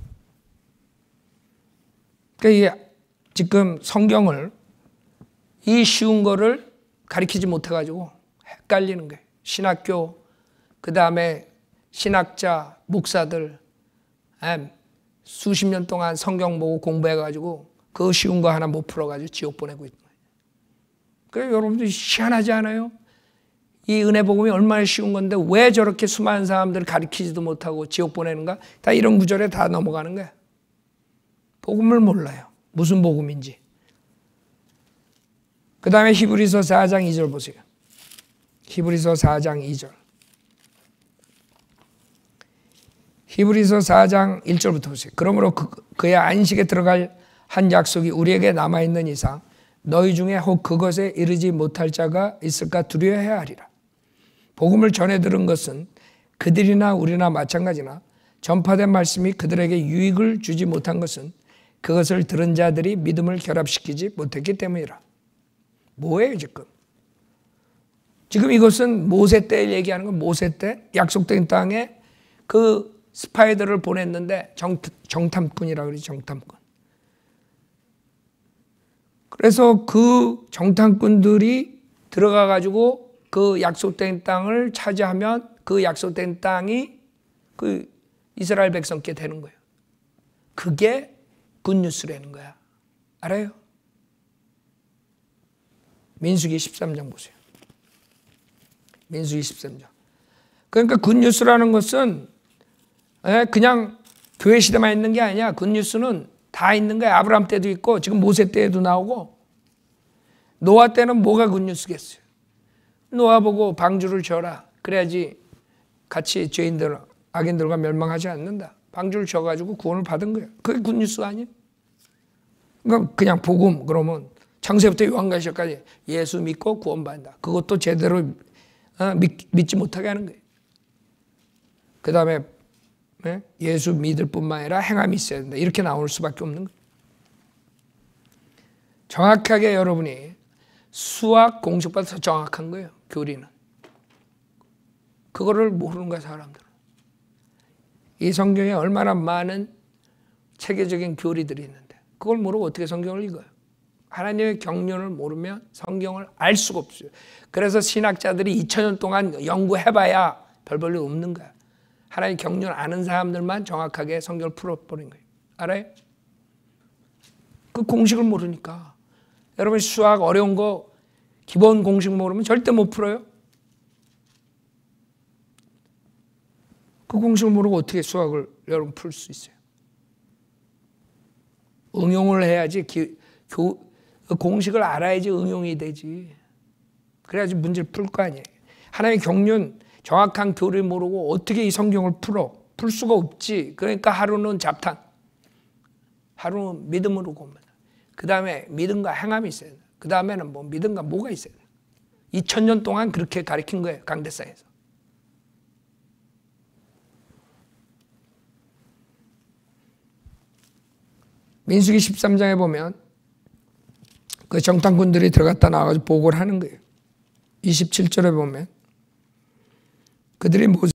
그러니까 이게 지금 성경을 이 쉬운 거를 가리키지 못해가지고 헷갈리는 거예요. 신학교, 그 다음에 신학자, 목사들 수십 년 동안 성경 보고 공부해가지고 그 쉬운 거 하나 못 풀어가지고 지옥 보내고 있는 거예요. 그래서 여러분들 희한하지 않아요? 이 은혜 복음이 얼마나 쉬운 건데 왜 저렇게 수많은 사람들을 가리키지도 못하고 지옥 보내는가? 다 이런 구절에 다 넘어가는 거야. 복음을 몰라요. 무슨 복음인지. 그 다음에 히브리서 4장 2절 보세요. 히브리서 4장 2절. 히브리서 4장 1절부터 보세요. 그러므로 그의 안식에 들어갈 한 약속이 우리에게 남아있는 이상 너희 중에 혹 그것에 이르지 못할 자가 있을까 두려워해야 하리라. 복음을 전해 들은 것은 그들이나 우리나 마찬가지나 전파된 말씀이 그들에게 유익을 주지 못한 것은 그것을 들은 자들이 믿음을 결합시키지 못했기 때문이라. 뭐예요 지금? 지금 이것은 모세 때 얘기하는 건 모세 때 약속된 땅에 그 스파이들을 보냈는데 정탐꾼이라고 그러지 정탐꾼. 그래서 그 정탐꾼들이 들어가 가지고 그 약속된 땅을 차지하면 그 약속된 땅이 그 이스라엘 백성께 되는 거예요. 그게 굿뉴스라는 거야. 알아요? 민수기 13장 보세요. 민수기 13장. 그러니까 굿뉴스라는 것은 그냥 교회 시대만 있는 게 아니야. 굿뉴스는 다 있는 거야. 아브라함 때도 있고 지금 모세 때에도 나오고. 노아 때는 뭐가 굿뉴스겠어요? 노아 보고 방주를 져라. 그래야지 같이 죄인들, 악인들과 멸망하지 않는다. 방주를 져가지고 구원을 받은 거예요. 그게 굿뉴스 아니에요? 그러니까 그냥 복음 그러면 창세부터 요한계시까지 예수 믿고 구원받는다. 그것도 제대로 믿지 못하게 하는 거예요. 그 다음에 예수 믿을 뿐만 아니라 행함이 있어야 된다. 이렇게 나올 수밖에 없는 거예요. 정확하게 여러분이 수학 공식보다 더 정확한 거예요. 교리는. 그거를 모르는 거야 사람들은. 이 성경에 얼마나 많은 체계적인 교리들이 있는데 그걸 모르고 어떻게 성경을 읽어요? 하나님의 경륜을 모르면 성경을 알 수가 없어요. 그래서 신학자들이 2000년 동안 연구해봐야 별 볼 일 없는 거야. 하나님 경륜 아는 사람들만 정확하게 성경을 풀어버린 거예요. 알아요? 그 공식을 모르니까. 여러분 수학 어려운 거 기본 공식 모르면 절대 못 풀어요. 그 공식을 모르고 어떻게 수학을 여러분 풀 수 있어요? 응용을 해야지 공식을 알아야지 응용이 되지. 그래야지 문제를 풀 거 아니에요. 하나님의 경륜 정확한 교리를 모르고 어떻게 이 성경을 풀 수가 없지. 그러니까 하루는 잡탕, 하루는 믿음으로 봅니다. 그 다음에 믿음과 행함이 있어야 돼요. 그 다음에는 뭐 믿음과 뭐가 있어야 돼요. 2000년 동안 그렇게 가르친 거예요. 강대상에서. 민수기 13장에 보면 그 정탐꾼들이 들어갔다 나와서 보고를 하는 거예요. 27절에 보면 그들이 모세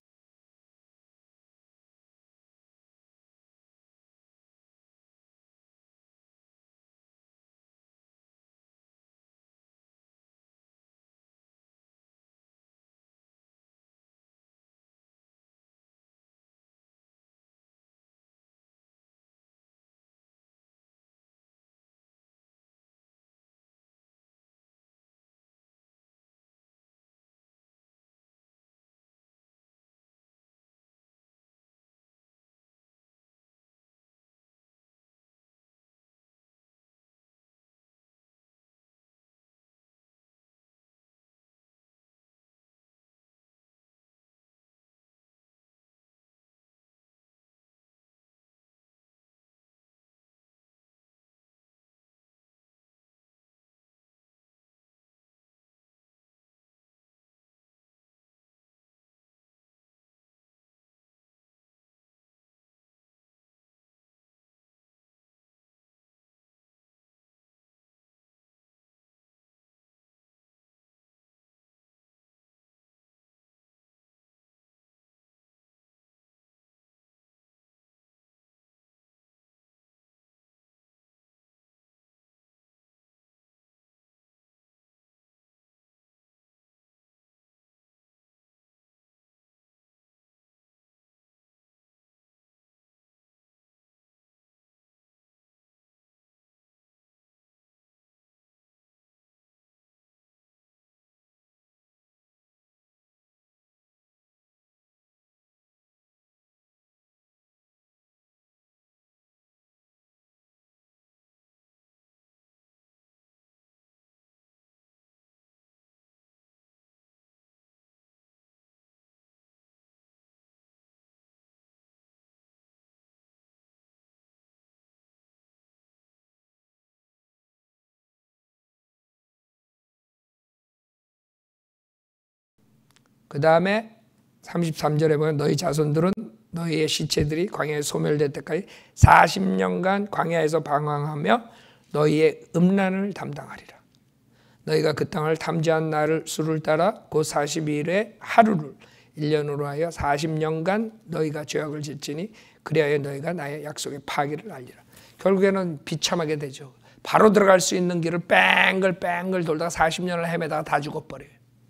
그 다음에 33절에 보면 너희 자손들은 너희의 시체들이 광야에 소멸될 때까지 40년간 광야에서 방황하며 너희의 음란을 담당하리라. 너희가 그 땅을 탐지한 날을 수를 따라 곧 42일의 하루를 1년으로 하여 40년간 너희가 죄악을 짓지니 그리하여 너희가 나의 약속의 파기를 알리라. 결국에는 비참하게 되죠. 바로 들어갈 수 있는 길을 뺑글 돌다가 40년을 헤매다가 다 죽어버려요.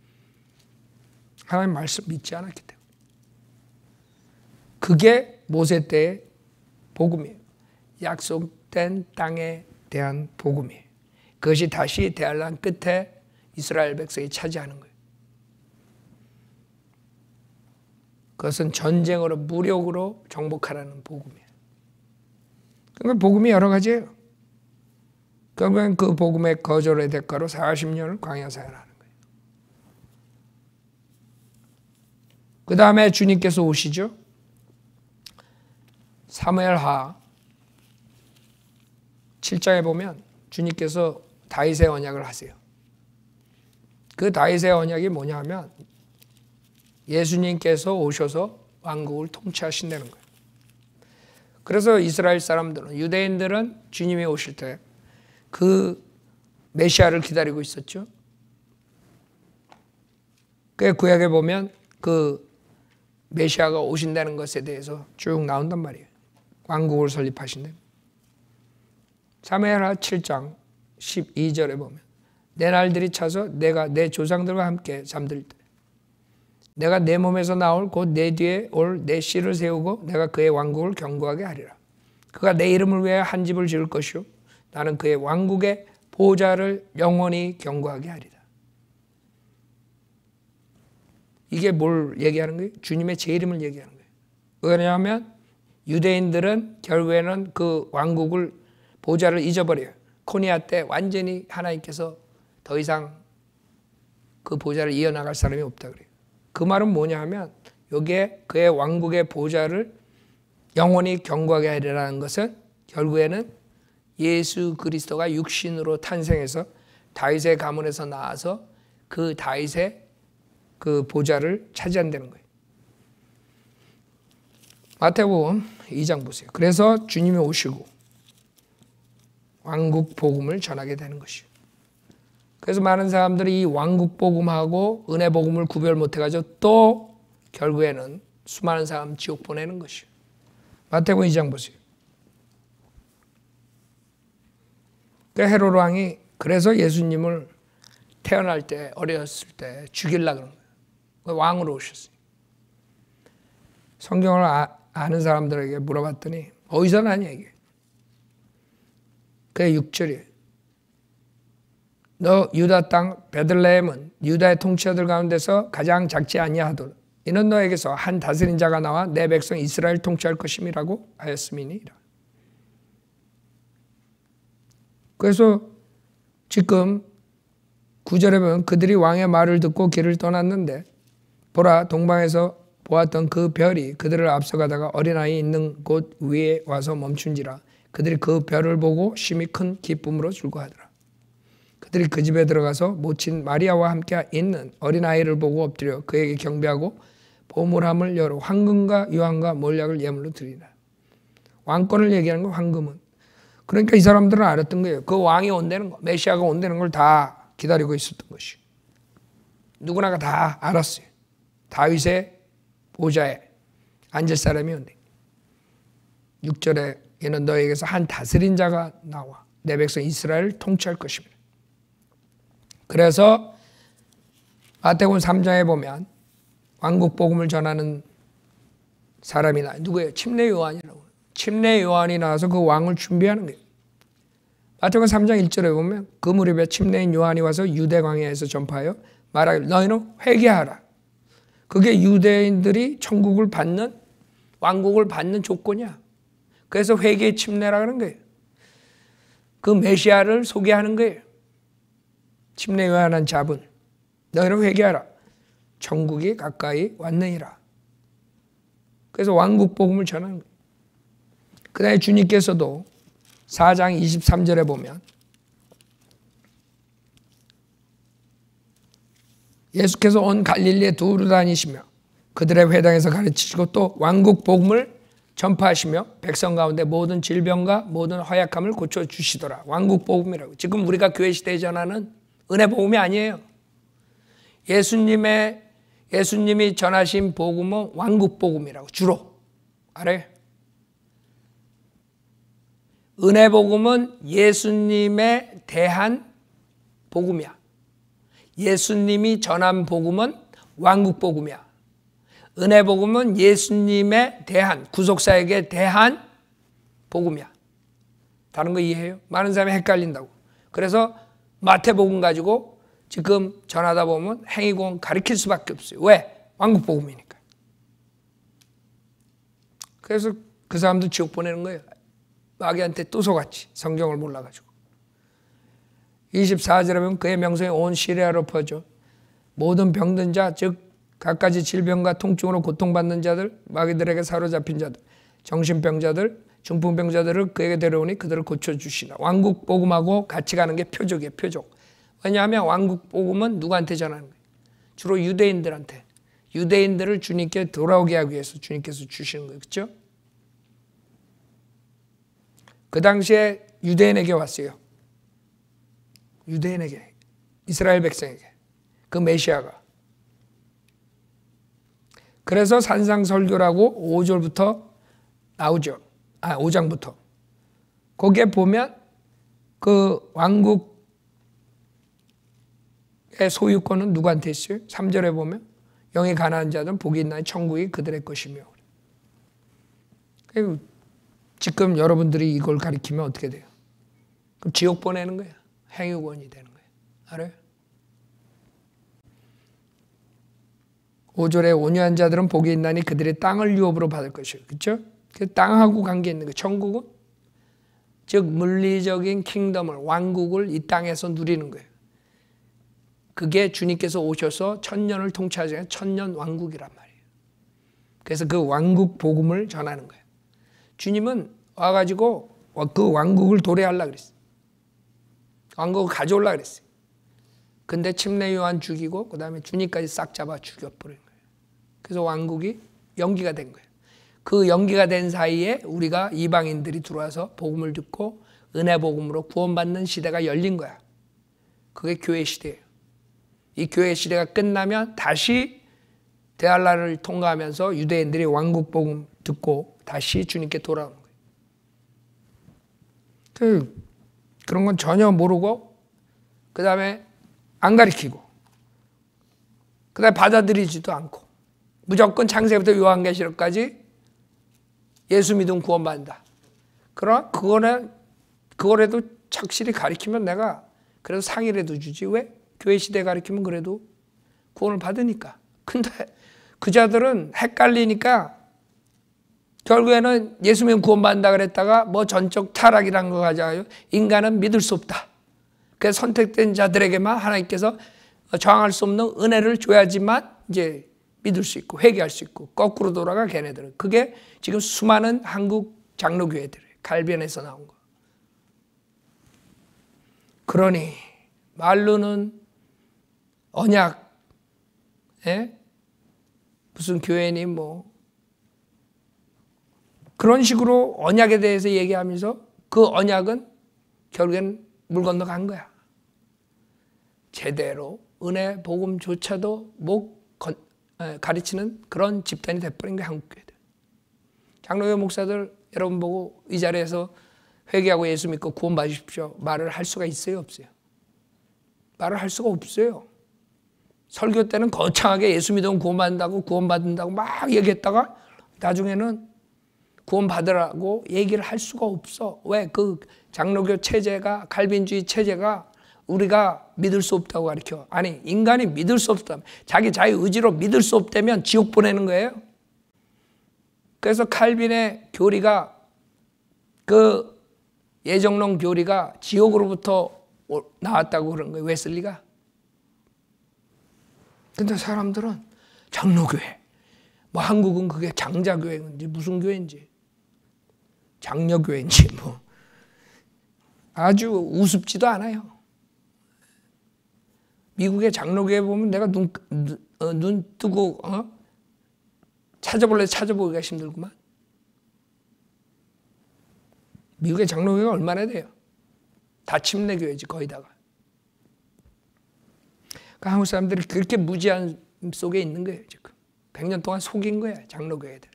하나님 말씀 믿지 않았기 때문에. 그게 모세 때의 복음이에요. 약속된 땅에 대한 복음이에요. 그것이 다시 대환란 끝에 이스라엘 백성이 차지하는 거예요. 그것은 전쟁으로 무력으로 정복하라는 복음이에요. 그러니까 복음이 여러 가지예요. 결국엔 그 복음의 거절의 대가로 40년을 광야 사역을 하는 거예요. 그 다음에 주님께서 오시죠. 사무엘하 7장에 보면 주님께서 다윗의 언약을 하세요. 그 다윗의 언약이 뭐냐 하면 예수님께서 오셔서 왕국을 통치하신다는 거예요. 그래서 이스라엘 사람들은, 유대인들은 주님이 오실 때 그 메시아를 기다리고 있었죠. 그 구약에 보면 그 메시아가 오신다는 것에 대해서 쭉 나온단 말이에요. 왕국을 설립하신다. 사무엘하 7장 12절에 보면 내 날들이 차서 내가 내 조상들과 함께 잠들 때 내가 내 몸에서 나올 곧 내 뒤에 올 내 씨를 세우고 내가 그의 왕국을 견고하게 하리라. 그가 내 이름을 위하여 한 집을 지을 것이요 나는 그의 왕국의 보좌를 영원히 견고하게 하리라. 이게 뭘 얘기하는 거예요? 주님의 제 이름을 얘기하는 거예요. 왜냐하면 유대인들은 결국에는 그 왕국을 보좌를 잊어버려요. 코니아 때 완전히 하나님께서 더 이상 그 보좌를 이어나갈 사람이 없다 그래요. 그 말은 뭐냐 하면 여기에 그의 왕국의 보좌를 영원히 견고하게 하리라는 것은 결국에는 예수 그리스도가 육신으로 탄생해서 다윗의 가문에서 나와서 그 다윗의 그 보좌를 차지한다는 거예요. 마태복음 2장 보세요. 그래서 주님이 오시고 왕국 복음을 전하게 되는 것이에요. 그래서 많은 사람들이 이 왕국 복음하고 은혜 복음을 구별 못해가지고 또 결국에는 수많은 사람 지옥 보내는 것이에요. 마태복음 2장 보세요. 헤롯 왕이 그래서 예수님을 태어날 때 어렸을 때 죽이려고 그런 거예요. 왕으로 오셨어요. 성경을 아는 사람들에게 물어봤더니 어디서 나냐 이게. 그게 6절이에요. 너 유다 땅 베들레헴은 유다의 통치자들 가운데서 가장 작지 아니하도다. 이는 너에게서 한 다스린 자가 나와 내 백성 이스라엘 통치할 것임이라고 하였음이니라. 그래서 지금 9절에 보면 그들이 왕의 말을 듣고 길을 떠났는데 보라 동방에서 보았던 그 별이 그들을 앞서가다가 어린아이 있는 곳 위에 와서 멈춘지라. 그들이 그 별을 보고 심히 큰 기쁨으로 즐거워하더라. 그들이 그 집에 들어가서 모친 마리아와 함께 있는 어린아이를 보고 엎드려 그에게 경배하고 보물함을 열어 황금과 유황과 몰약을 예물로 드리라. 왕권을 얘기하는 건 황금은. 그러니까 이 사람들은 알았던 거예요. 그 왕이 온다는 거, 메시아가 온다는 걸 다 기다리고 있었던 것이. 누구나가 다 알았어요. 다윗의 보좌에 앉을 사람이 온다. 6절에 이는 너에게서 한 다스린 자가 나와 내 백성 이스라엘을 통치할 것입니다. 그래서 마태복음 3장에 보면 왕국 복음을 전하는 사람이 누구예요? 침례 요한이라고. 침례 요한이 나와서 그 왕을 준비하는 거예요. 마태복음 3장 1절에 보면 그 무렵에 침례인 요한이 와서 유대 광야에서 전파하여 말하기를 너희는 회개하라. 그게 유대인들이 천국을 받는 왕국을 받는 조건이야. 그래서 회개의 침례라 그런 거예요. 그 메시아를 소개하는 거예요. 침례 요한한 자분 너희는 회개하라. 천국이 가까이 왔느니라. 그래서 왕국 복음을 전하는 거예요. 그 다음에 주님께서도 4장 23절에 보면 예수께서 온 갈릴리에 두루 다니시며 그들의 회당에서 가르치시고 또 왕국 복음을 전파하시며 백성 가운데 모든 질병과 모든 허약함을 고쳐주시더라. 왕국 복음이라고. 지금 우리가 교회 시대에 전하는 은혜 복음이 아니에요. 예수님이 전하신 복음은 왕국 복음이라고 주로. 알아요? 은혜 복음은 예수님에 대한 복음이야. 예수님이 전한 복음은 왕국 복음이야. 은혜 복음은 예수님에 대한, 구속사에게 대한 복음이야. 다른 거 이해해요? 많은 사람이 헷갈린다고. 그래서 마태복음 가지고 지금 전하다 보면 행위공 가르칠 수밖에 없어요. 왜? 왕국 복음이니까. 그래서 그 사람도 지옥 보내는 거예요. 마귀한테 또 속았지. 성경을 몰라가지고. 24절에 보면 그의 명성이 온 시리아로 퍼져 모든 병든 자, 즉 갖가지 질병과 통증으로 고통받는 자들, 마귀들에게 사로잡힌 자들, 정신병자들, 중풍병자들을 그에게 데려오니 그들을 고쳐주시나. 왕국 복음하고 같이 가는 게 표적이에요. 표적. 왜냐하면 왕국 복음은 누구한테 전하는 거예요? 주로 유대인들한테. 유대인들을 주님께 돌아오게 하기 위해서 주님께서 주시는 거예요. 그렇죠? 그 당시에 유대인에게 왔어요. 유대인에게, 이스라엘 백성에게, 그 메시아가. 그래서 산상설교라고 5절부터 나오죠. 5장부터. 거기에 보면 그 왕국의 소유권은 누구한테 있어요? 3절에 보면 영이 가난한 자들은 복이 있나니 천국이 그들의 것이며. 지금 여러분들이 이걸 가리키면 어떻게 돼요? 그럼 지옥 보내는 거예요. 행유권이 되는 거예요. 알아요? 5절에 온유한 자들은 복이 있나니 그들의 땅을 유업으로 받을 것이에요. 그렇죠? 그 땅하고 관계 있는 거예요. 천국은 즉 물리적인 킹덤을, 왕국을 이 땅에서 누리는 거예요. 그게 주님께서 오셔서 천년을 통치하시는 천년 왕국이란 말이에요. 그래서 그 왕국 복음을 전하는 거예요. 주님은 와가지고 그 왕국을 도래하려고 그랬어요. 왕국을 가져오려고 그랬어요. 근데 침례 요한 죽이고 그 다음에 주님까지 싹 잡아 죽여버린 거예요. 그래서 왕국이 연기가 된 거예요. 그 연기가 된 사이에 우리가 이방인들이 들어와서 복음을 듣고 은혜 복음으로 구원받는 시대가 열린 거야. 그게 교회 시대예요. 이 교회 시대가 끝나면 다시 대할라를 통과하면서 유대인들이 왕국 복음 듣고 다시 주님께 돌아오는 거예요. 그런 건 전혀 모르고 그 다음에 안 가르치고 그 다음에 받아들이지도 않고 무조건 창세부터 요한계시록까지 예수 믿으면 구원받는다. 그러나 그거라도 착실히 가르치면 내가 그래도 상이라도 주지. 왜? 교회 시대 가르치면 그래도 구원을 받으니까. 근데 그 자들은 헷갈리니까 결국에는 예수 믿으면 구원받는다 그랬다가 뭐 전적 타락이라는 거 가져가요. 인간은 믿을 수 없다. 그래서 선택된 자들에게만 하나님께서 저항할 수 없는 은혜를 줘야지만 이제 믿을 수 있고 회개할 수 있고 거꾸로 돌아가 걔네들은. 그게 지금 수많은 한국 장로교회들이에요. 갈변에서 나온 거. 그러니 말로는 언약, 무슨 교회니 뭐 그런 식으로 언약에 대해서 얘기하면서 그 언약은 결국엔 물 건너간 거야. 제대로 은혜 복음조차도 못 가르치는 그런 집단이 돼버린 거야, 한국교회들. 장로교 목사들 여러분 보고 이 자리에서 회개하고 예수 믿고 구원 받으십시오 말을 할 수가 있어요, 없어요? 말을 할 수가 없어요. 설교 때는 거창하게 예수 믿으면 구원받는다고 막 얘기했다가 나중에는 구원받으라고 얘기를 할 수가 없어. 왜? 그 장로교 체제가, 칼빈주의 체제가 우리가 믿을 수 없다고 가르쳐. 아니, 인간이 믿을 수 없다면, 자기 자유의지로 믿을 수 없다면 지옥 보내는 거예요. 그래서 칼빈의 교리가, 그 예정론 교리가 지옥으로부터 나왔다고 그런 거예요. 웨슬리가. 근데 사람들은 장로교회, 뭐 한국은 그게 장자교회인지 무슨 교회인지 장려교회인지 뭐 아주 우습지도 않아요. 미국의 장로교회 보면 내가 눈 뜨고 찾아보기가 힘들구만. 미국의 장로교회가 얼마나 돼요? 다 침례교회지 거의다가. 그러니까 한국 사람들이 그렇게 무지한 속에 있는 거예요 지금. 100년 동안 속인 거야 장로교회들.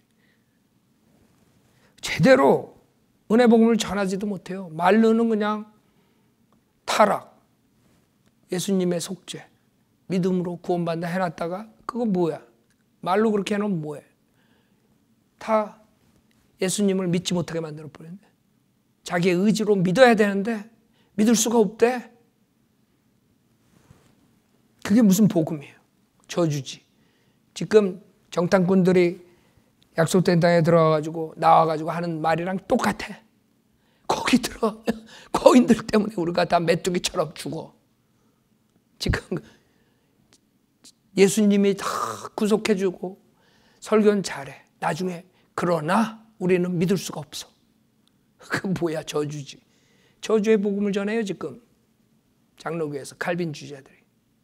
제대로 은혜 복음을 전하지도 못해요. 말로는 그냥 타락, 예수님의 속죄, 믿음으로 구원받는다 해놨다가 그거 뭐야? 말로 그렇게 해놓으면 뭐해? 다 예수님을 믿지 못하게 만들어 버렸네. 자기의 의지로 믿어야 되는데 믿을 수가 없대. 그게 무슨 복음이에요? 저주지. 지금 정탐꾼들이 약속된 땅에 들어가가지고 나와가지고 하는 말이랑 똑같아. 거기 들어 거인들 때문에 우리가 다 메뚜기처럼 죽어. 지금 예수님이 다 구속해주고 설교는 잘해. 나중에 그러나 우리는 믿을 수가 없어. 그 뭐야? 저주지. 저주의 복음을 전해요 지금 장로교에서 칼빈 주자들이.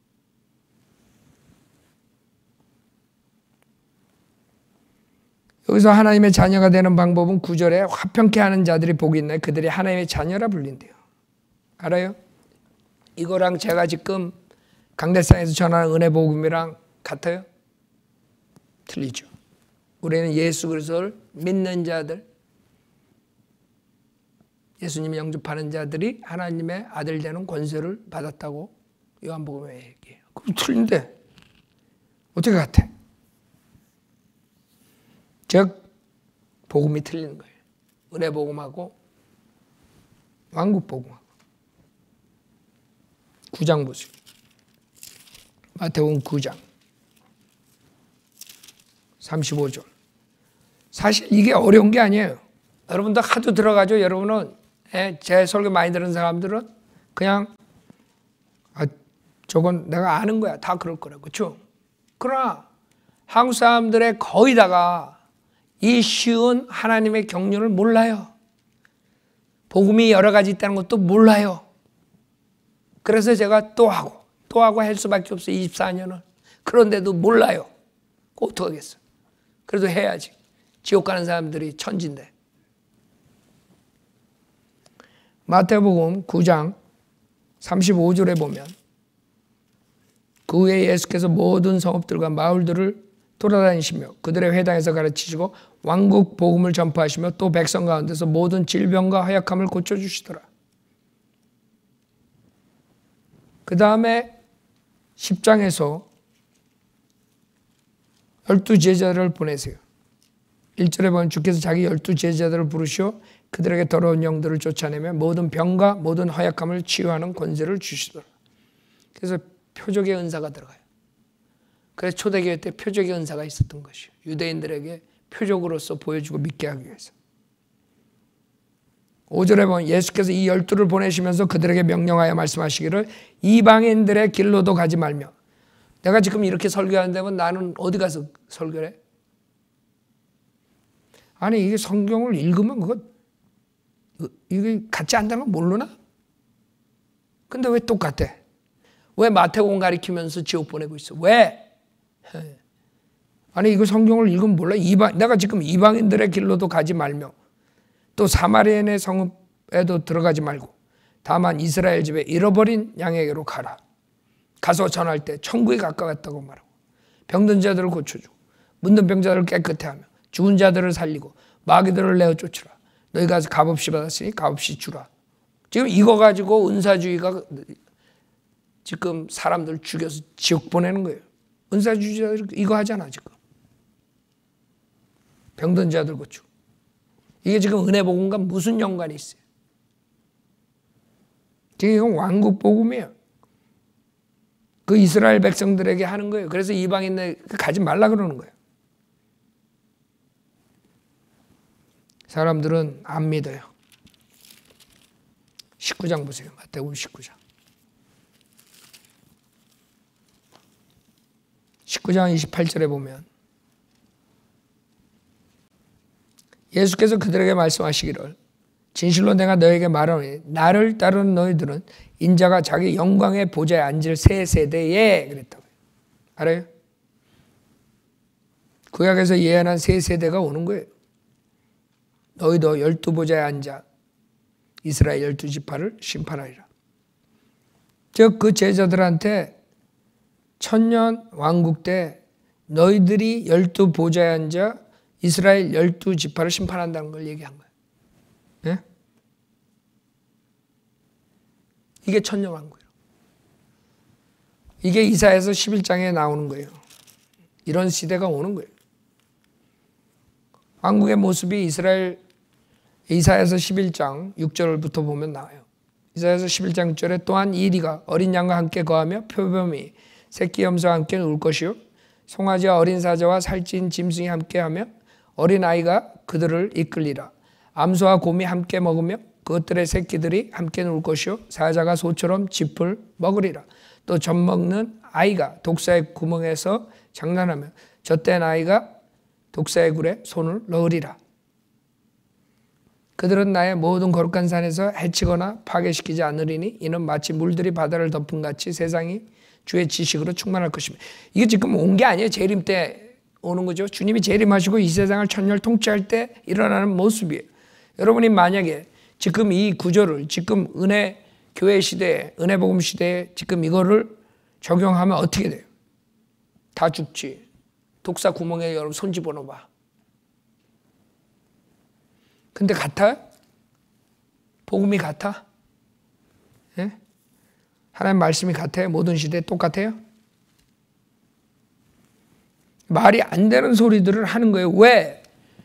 여기서 하나님의 자녀가 되는 방법은 9절에 화평케 하는 자들이 복이 있나요? 그들이 하나님의 자녀라 불린대요. 알아요? 이거랑 제가 지금 강대상에서 전하는 은혜 복음이랑 같아요? 틀리죠. 우리는 예수 그리스도를 믿는 자들, 예수님 영접하는 자들이 하나님의 아들 되는 권세를 받았다고 요한복음에 얘기해요. 그럼 틀린데 어떻게 같아? 즉 복음이 틀리는 거예요. 은혜 복음하고 왕국 복음하고. 9장 보세요. 마태복음 9장 35절. 사실 이게 어려운 게 아니에요. 여러분도 하도 들어가죠. 여러분은 제 설교 많이 들은 사람들은 그냥 저건 내가 아는 거야. 다 그럴 거라고. 그렇죠? 그러나 한국 사람들의 거의 다가 이 쉬운 하나님의 경륜을 몰라요. 복음이 여러 가지 있다는 것도 몰라요. 그래서 제가 또 하고 할 수밖에 없어요. 24년을. 그런데도 몰라요. 어떡하겠어. 그래도 해야지. 지옥 가는 사람들이 천진데. 마태복음 9장 35절에 보면 그 후에 예수께서 모든 성읍들과 마을들을 돌아다니시며 그들의 회당에서 가르치시고 왕국 복음을 전파하시며 또 백성 가운데서 모든 질병과 허약함을 고쳐주시더라. 그 다음에 10장에서 12제자들을 보내세요. 1절에 보면 주께서 자기 12제자들을 부르시어 그들에게 더러운 영들을 쫓아내며 모든 병과 모든 허약함을 치유하는 권세를 주시더라. 그래서 표적의 은사가 들어가요. 그래서 초대교회 때 표적의 은사가 있었던 것이요. 유대인들에게 표적으로서 보여주고 믿게 하기 위해서. 5절에 보면 예수께서 이 12를 보내시면서 그들에게 명령하여 말씀하시기를 이방인들의 길로도 가지 말며. 내가 지금 이렇게 설교하는데 나는 어디 가서 설교를 해? 아니 이게 성경을 읽으면 이게 같지 않다는 걸 모르나? 근데 왜 똑같아? 왜 마태복음 가리키면서 지옥 보내고 있어? 왜? 아니 이거 성경을 읽으면 몰라? 내가 지금 이방인들의 길로도 가지 말며 또 사마리아인의 성읍에도 들어가지 말고 다만 이스라엘 집에 잃어버린 양에게로 가라. 가서 전할 때 천국이 가까웠다고 말하고 병든 자들을 고쳐주고 문든 병자들을 깨끗해 하며 죽은 자들을 살리고 마귀들을 내어 쫓으라. 너희가 값없이 받았으니 값없이 주라. 지금 이거 가지고 은사주의가 지금 사람들 죽여서 지옥 보내는 거예요. 은사주의자들 이거 하잖아 지금. 병든 자들 고치고. 이게 지금 은혜 복음과 무슨 연관이 있어요? 이건 왕국 복음이에요. 그 이스라엘 백성들에게 하는 거예요. 그래서 이방인들 가지 말라 그러는 거예요. 사람들은 안 믿어요. 19장 보세요. 마태복음 19장. 19장 28절에 보면 예수께서 그들에게 말씀하시기를 진실로 내가 너에게 말하노니 나를 따르는 너희들은 인자가 자기 영광의 보좌에 앉을 새 세대에 그랬다고요. 알아요? 구약에서 예언한 새 세대가 오는 거예요. 너희도 12보좌에 앉아 이스라엘 12지파를 심판하리라. 즉 그 제자들한테 천년 왕국 때 너희들이 12보좌에 앉아 이스라엘 12지파를 심판한다는 걸 얘기한 거예요. 네? 이게 천년 왕국이에요. 이게 이사야서 11장에 나오는 거예요. 이런 시대가 오는 거예요. 왕국의 모습이 이사야서 11장 6절부터 보면 나와요. 이사야서 11장 6절에 또한 이리가 어린 양과 함께 거하며 표범이 새끼 염소와 함께 놀 것이요 송아지와 어린 사자와 살찐 짐승이 함께하며 어린 아이가 그들을 이끌리라. 암소와 곰이 함께 먹으며 그것들의 새끼들이 함께 놀 것이요 사자가 소처럼 짚을 먹으리라. 또 젖 먹는 아이가 독사의 구멍에서 장난하며 젖된 아이가 독사의 굴에 손을 넣으리라. 그들은 나의 모든 거룩한 산에서 해치거나 파괴시키지 않으리니 이는 마치 물들이 바다를 덮은 같이 세상이 주의 지식으로 충만할 것입니다. 이게 지금 온 게 아니에요. 재림 때 오는 거죠. 주님이 재림하시고 이 세상을 천년 통치할 때 일어나는 모습이에요. 여러분이 만약에 지금 이 구조를 지금 은혜 교회 시대에 은혜 복음 시대에 지금 이거를 적용하면 어떻게 돼요? 다 죽지. 독사 구멍에 여러분 손 집어넣어봐. 근데 같아요? 복음이 같아? 예? 하나님 말씀이 같아요? 모든 시대에 똑같아요? 말이 안 되는 소리들을 하는 거예요. 왜?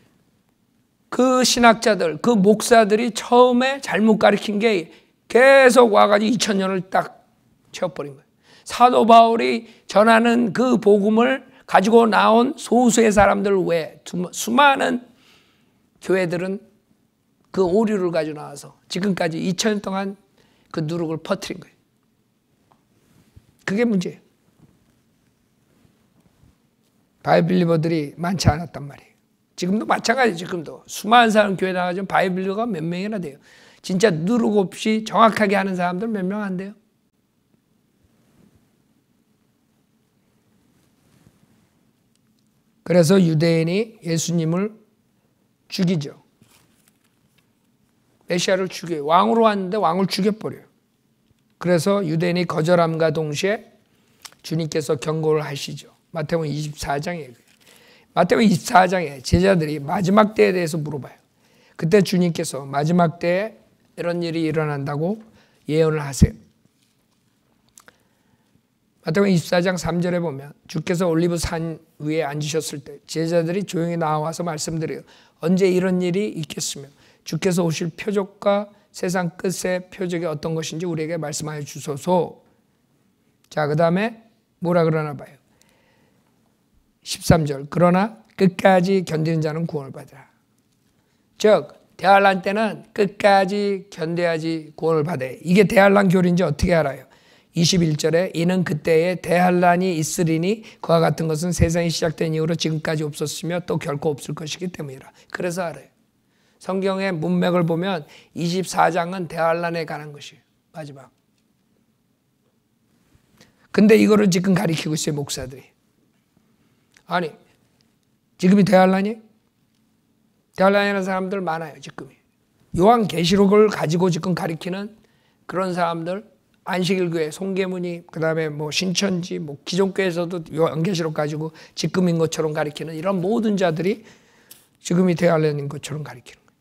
그 신학자들, 그 목사들이 처음에 잘못 가르친 게 계속 와가지고 2000년을 딱 채워버린 거예요. 사도 바울이 전하는 그 복음을 가지고 나온 소수의 사람들 외에 수많은 교회들은 그 오류를 가지고 나와서 지금까지 2000년 동안 그 누룩을 퍼뜨린 거예요. 그게 문제예요. 바이블리버들이 많지 않았단 말이에요. 지금도 마찬가지예요. 지금도 수많은 사람 교회 나가지고 바이블리버가 몇 명이나 돼요. 진짜 누룩 없이 정확하게 하는 사람들 몇 명 안 돼요. 그래서 유대인이 예수님을 죽이죠. 메시아를 죽여요. 왕으로 왔는데 왕을 죽여버려요. 그래서 유대인이 거절함과 동시에 주님께서 경고를 하시죠. 마태복음 24장이에요. 마태복음 24장에 제자들이 마지막 때에 대해서 물어봐요. 그때 주님께서 마지막 때에 이런 일이 일어난다고 예언을 하세요. 마태복음 24장 3절에 보면 주께서 올리브 산 위에 앉으셨을 때 제자들이 조용히 나와서 말씀드려요. 언제 이런 일이 있겠으며 주께서 오실 표적과 세상 끝의 표적이 어떤 것인지 우리에게 말씀하여 주소서. 자, 그 다음에 뭐라 그러나 봐요. 13절 그러나 끝까지 견디는 자는 구원을 받으라. 즉 대환란 때는 끝까지 견뎌야지 구원을 받아요. 이게 대환란 교리인지 어떻게 알아요? 21절에 이는 그때에 대환란이 있으리니 그와 같은 것은 세상이 시작된 이후로 지금까지 없었으며 또 결코 없을 것이기 때문이라. 그래서 알아요. 성경의 문맥을 보면 24장은 대환란에 관한 것이에요. 마지막. 근데 이거를 지금 가리키고 있어요. 목사들이. 아니 지금이 대환란이에요? 대환란이라는 사람들 많아요. 지금이. 요한계시록을 가지고 지금 가리키는 그런 사람들 안식일교회, 송계문이 그다음에 뭐 신천지, 뭐 기존 교회에서도 요한계시록 가지고 지금인 것처럼 가리키는 이런 모든 자들이 지금이 대환란인 것처럼 가리키는 거예요.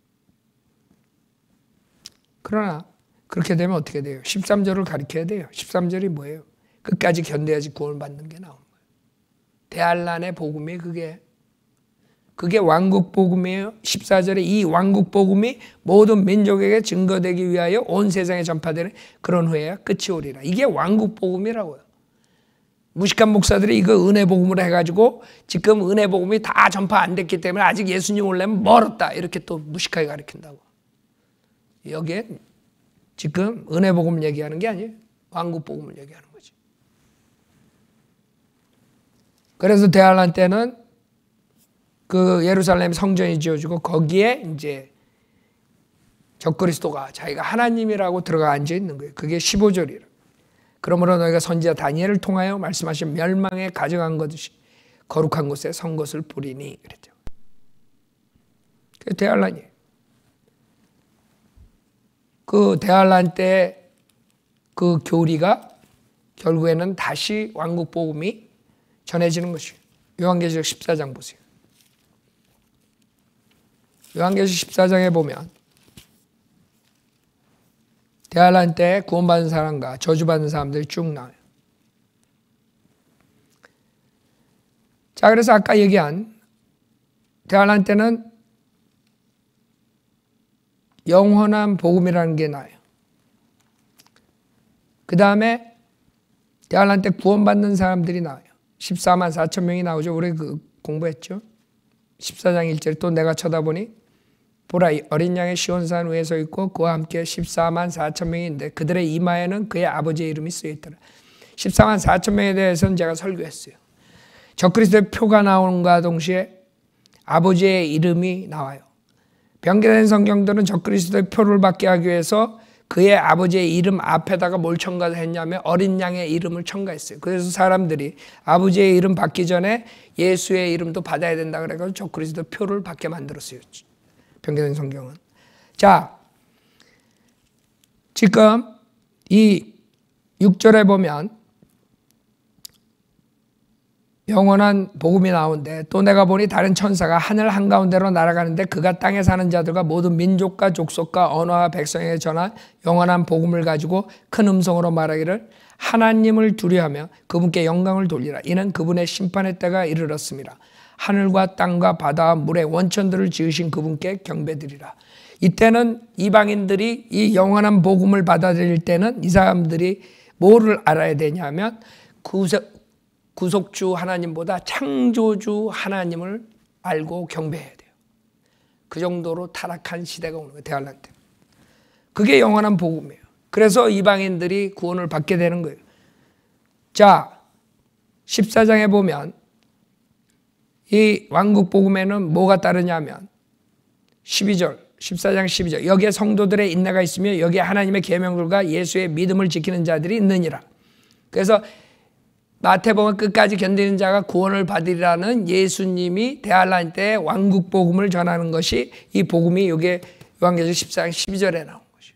그러나 그렇게 되면 어떻게 돼요? 13절을 가리켜야 돼요. 13절이 뭐예요? 끝까지 견뎌야지 구원을 받는 게 나오는 거예요. 대환란의 복음이 그게 왕국 복음이에요. 14절에 이 왕국 복음이 모든 민족에게 증거되기 위하여 온 세상에 전파되는 그런 후에야 끝이 오리라. 이게 왕국 복음이라고요. 무식한 목사들이 이거 은혜 복음으로 해가지고 지금 은혜 복음이 다 전파 안 됐기 때문에 아직 예수님 오려면 멀었다. 이렇게 또 무식하게 가르친다고. 여기에 지금 은혜 복음 얘기하는 게 아니에요. 왕국 복음을 얘기하는 거지. 그래서 대환란 때는 그 예루살렘 성전이 지어지고 거기에 이제 적그리스도가 자기가 하나님이라고 들어가 앉아 있는 거예요. 그게 15절이라. 그러므로 너희가 선지자 다니엘을 통하여 말씀하신 멸망에 가져간 것이 거룩한 곳에 선 것을 보리니 그랬죠. 그게 대환란이에요. 그 대환란 때 그 교리가 결국에는 다시 왕국 복음이 전해지는 것이에요. 요한계시록 14장 보세요. 요한계시록 14장에 보면 대환란 때 구원받은 사람과 저주받은 사람들이 쭉 나와요. 자, 그래서 아까 얘기한 대환란 때는 영원한 복음이라는 게 나와요. 그 다음에 대환란 때 구원받는 사람들이 나와요. 14만 4천 명이 나오죠. 우리 공부했죠. 14장 1절 또 내가 쳐다보니 보라 어린 양의 시온산 위에 서 있고 그와 함께 14만 4천 명인데 그들의 이마에는 그의 아버지의 이름이 쓰여있더라. 14만 4천 명에 대해서는 제가 설교했어요. 적그리스도의 표가 나오는과 동시에 아버지의 이름이 나와요. 변개된 성경들은 적그리스도의 표를 받게 하기 위해서 그의 아버지의 이름 앞에다가 뭘 첨가했냐면 어린 양의 이름을 첨가했어요. 그래서 사람들이 아버지의 이름 받기 전에 예수의 이름도 받아야 된다 그래가지고 적그리스도 표를 받게 만들었어요. 변개된 성경은. 자, 지금 이 6절에 보면 영원한 복음이 나오는데 또 내가 보니 다른 천사가 하늘 한가운데로 날아가는데 그가 땅에 사는 자들과 모든 민족과 족속과 언어와 백성에게 전한 영원한 복음을 가지고 큰 음성으로 말하기를 하나님을 두려워하며 그분께 영광을 돌리라. 이는 그분의 심판의 때가 이르렀습니다. 하늘과 땅과 바다와 물의 원천들을 지으신 그분께 경배드리라. 이때는 이방인들이 이 영원한 복음을 받아들일 때는 이 사람들이 뭐를 알아야 되냐면 구속주 하나님보다 창조주 하나님을 알고 경배해야 돼요. 그 정도로 타락한 시대가 오는 거예요. 대환란 때. 그게 영원한 복음이에요. 그래서 이방인들이 구원을 받게 되는 거예요. 자, 14장에 보면 이 왕국 복음에는 뭐가 따르냐면 12절, 14장 12절 여기에 성도들의 인내가 있으며 여기에 하나님의 계명들과 예수의 믿음을 지키는 자들이 있느니라. 그래서 마태복음 끝까지 견디는 자가 구원을 받으리라는 예수님이 대환란 때 왕국 복음을 전하는 것이 이 복음이 여기에 요한계시록 14장 12절에 나온 것이에요.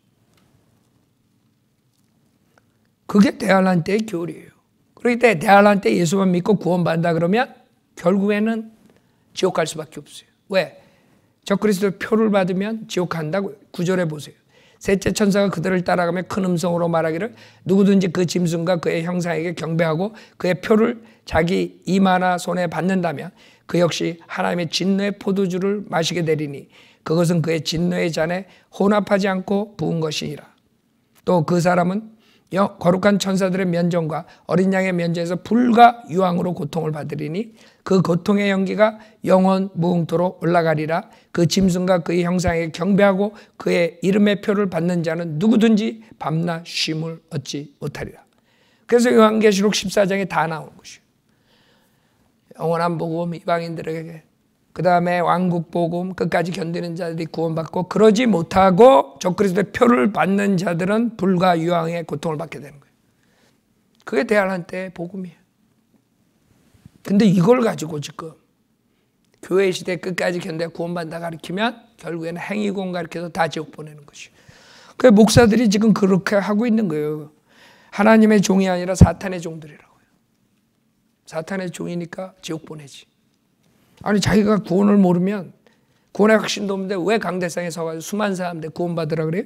그게 대환란 때의 교리예요. 그렇기 때문에 대환란 때 예수만 믿고 구원받는다 그러면 결국에는 지옥 갈 수밖에 없어요. 왜? 적그리스도의 표를 받으면 지옥 간다고요. 9절에 보세요. 셋째 천사가 그들을 따라가며 큰 음성으로 말하기를 누구든지 그 짐승과 그의 형상에게 경배하고 그의 표를 자기 이마나 손에 받는다면 그 역시 하나님의 진노의 포도주를 마시게 되리니 그것은 그의 진노의 잔에 혼합하지 않고 부은 것이니라. 또 그 사람은 거룩한 천사들의 면전과 어린 양의 면전에서 불과 유황으로 고통을 받으리니 그 고통의 연기가 영원 무궁토록 올라가리라. 그 짐승과 그의 형상에게 경배하고 그의 이름의 표를 받는 자는 누구든지 밤낮 쉼을 얻지 못하리라. 그래서 요한계시록 14장에 다 나오는 것이에요. 영원한 복음 이방인들에게, 그 다음에 왕국 복음, 끝까지 견디는 자들이 구원받고 그러지 못하고 적그리스도의 표를 받는 자들은 불과 유황의 고통을 받게 되는 거예요. 그게 대환란 때의 복음이에요. 근데 이걸 가지고 지금 교회 시대 끝까지 견뎌 구원받는다 가르치면 결국에는 행위구원 가르쳐서 다 지옥 보내는 것이에요. 그 목사들이 지금 그렇게 하고 있는 거예요. 하나님의 종이 아니라 사탄의 종들이라고요. 사탄의 종이니까 지옥 보내지. 아니 자기가 구원을 모르면 구원의 확신도 없는데 왜 강대상에 서가지고 수많은 사람들 구원받으라 그래요?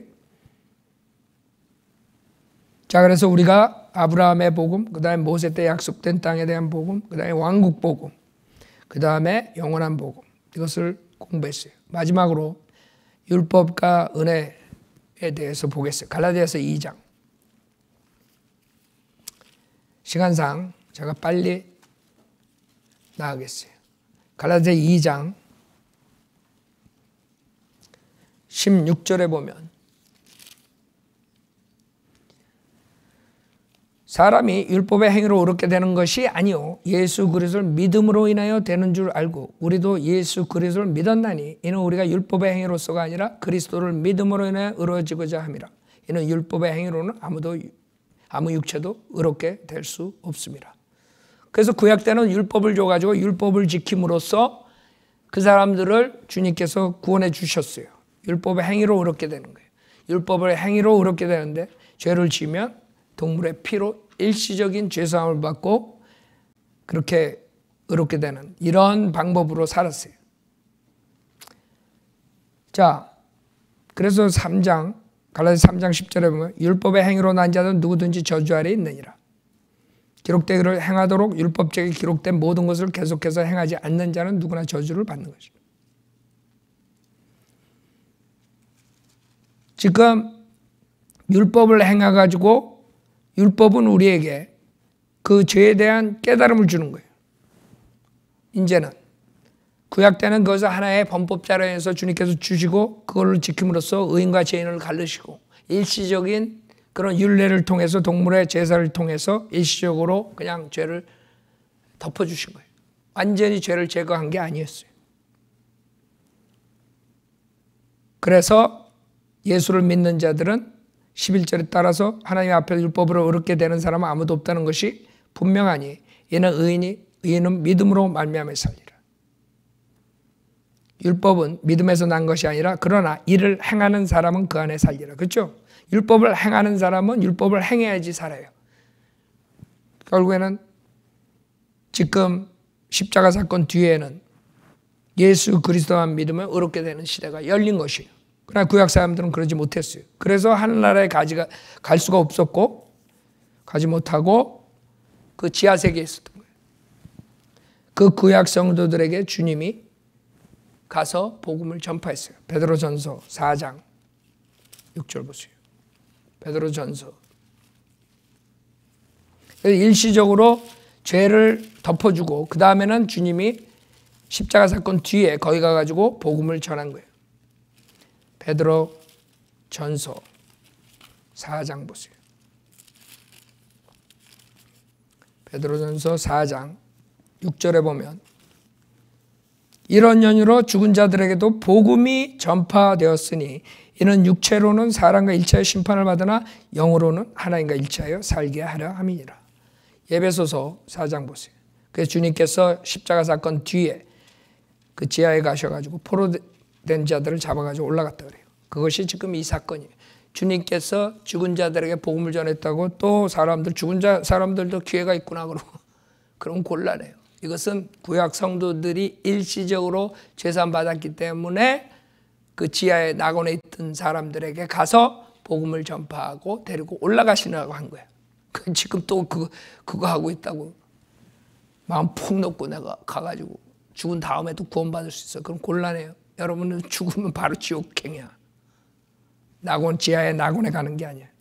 자, 그래서 우리가 아브라함의 복음, 그 다음에 모세 때 약속된 땅에 대한 복음, 그 다음에 왕국 복음, 그 다음에 영원한 복음, 이것을 공부했어요. 마지막으로 율법과 은혜에 대해서 보겠어요. 갈라디아서 2장. 시간상 제가 빨리 나가겠어요. 갈라디아 2장 16절에 보면 사람이 율법의 행위로 의롭게 되는 것이 아니요 예수 그리스도를 믿음으로 인하여 되는 줄 알고 우리도 예수 그리스도를 믿었나니 이는 우리가 율법의 행위로서가 아니라 그리스도를 믿음으로 인하여 의로워지고자 함이라. 이는 율법의 행위로는 아무 육체도 의롭게 될 수 없습니다. 그래서 구약 때는 율법을 줘가지고 율법을 지킴으로써 그 사람들을 주님께서 구원해 주셨어요. 율법의 행위로 의롭게 되는 거예요. 율법의 행위로 의롭게 되는데 죄를 지으면 동물의 피로 일시적인 죄사함을 받고 그렇게 의롭게 되는 이런 방법으로 살았어요. 자, 그래서 갈라디아 3장 10절에 보면 율법의 행위로 난 자는 누구든지 저주 아래 있느니라. 기록되기를 행하도록 율법책에 기록된 모든 것을 계속해서 행하지 않는 자는 누구나 저주를 받는 것입니다. 지금 율법을 행해가지고 율법은 우리에게 그 죄에 대한 깨달음을 주는 거예요. 이제는 구약 때는 그것을 하나의 범법자료에서 주님께서 주시고 그걸로 지킴으로써 의인과 죄인을 가르시고 일시적인 그런 율례를 통해서 동물의 제사를 통해서 일시적으로 그냥 죄를 덮어주신 거예요. 완전히 죄를 제거한 게 아니었어요. 그래서 예수를 믿는 자들은 11절에 따라서 하나님 앞에 율법으로 의롭게 되는 사람은 아무도 없다는 것이 분명하니 이는 의인은 믿음으로 말미암아 살리라. 율법은 믿음에서 난 것이 아니라 그러나 이를 행하는 사람은 그 안에 살리라. 그렇죠? 율법을 행하는 사람은 율법을 행해야지 살아요. 결국에는 지금 십자가 사건 뒤에는 예수 그리스도만 믿으면 의롭게 되는 시대가 열린 것이에요. 그러나 구약 사람들은 그러지 못했어요. 그래서 하늘나라에 갈 수가 없었고 가지 못하고 그 지하세계에 있었던 거예요. 그 구약 성도들에게 주님이 가서 복음을 전파했어요. 베드로전서 4장 6절 보세요. 베드로전서. 일시적으로 죄를 덮어주고 그 다음에는 주님이 십자가 사건 뒤에 거기 가가지고 복음을 전한 거예요. 베드로전서 4장 보세요. 베드로전서 4장 6절에 보면 이런 연유로 죽은 자들에게도 복음이 전파되었으니 이는 육체로는 사람과 일체의 심판을 받으나 영으로는 하나님과 일체하여 살게 하려 함이니라. 에베소서 4장 보세요. 그래서 주님께서 십자가 사건 뒤에 그 지하에 가셔가지고 포로된 자들을 잡아가지고 올라갔다 그래요. 그것이 지금 이 사건이에요. 주님께서 죽은 자들에게 복음을 전했다고 또 죽은 사람들도 기회가 있구나 그러고 그럼 곤란해요. 이것은 구약 성도들이 일시적으로 죄산 받았기 때문에 그 지하에 낙원에 있던 사람들에게 가서 복음을 전파하고 데리고 올라가시라고 한 거야. 지금 또 그거 하고 있다고 마음 푹 놓고 내가 가가지고 죽은 다음에도 구원받을 수 있어. 그럼 곤란해요. 여러분은 죽으면 바로 지옥행이야. 낙원 지하에 낙원에 가는 게 아니야.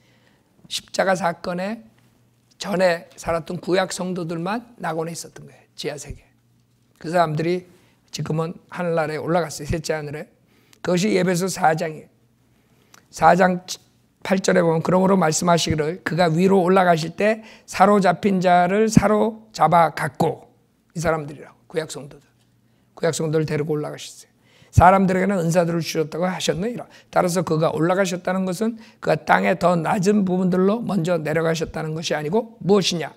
십자가 사건에 전에 살았던 구약 성도들만 낙원에 있었던 거예요. 지하세계. 그 사람들이 지금은 하늘나라에 올라갔어요. 셋째 하늘에. 그것이 에베소 4장이에요. 4장 8절에 보면 그러므로 말씀하시기를 그가 위로 올라가실 때 사로잡힌 자를 사로잡아 갔고 이 사람들이라고 구약 성도들 데리고 올라가셨어요. 사람들에게는 은사들을 주셨다고 하셨느니라. 따라서 그가 올라가셨다는 것은 그가 땅의 더 낮은 부분들로 먼저 내려가셨다는 것이 아니고 무엇이냐.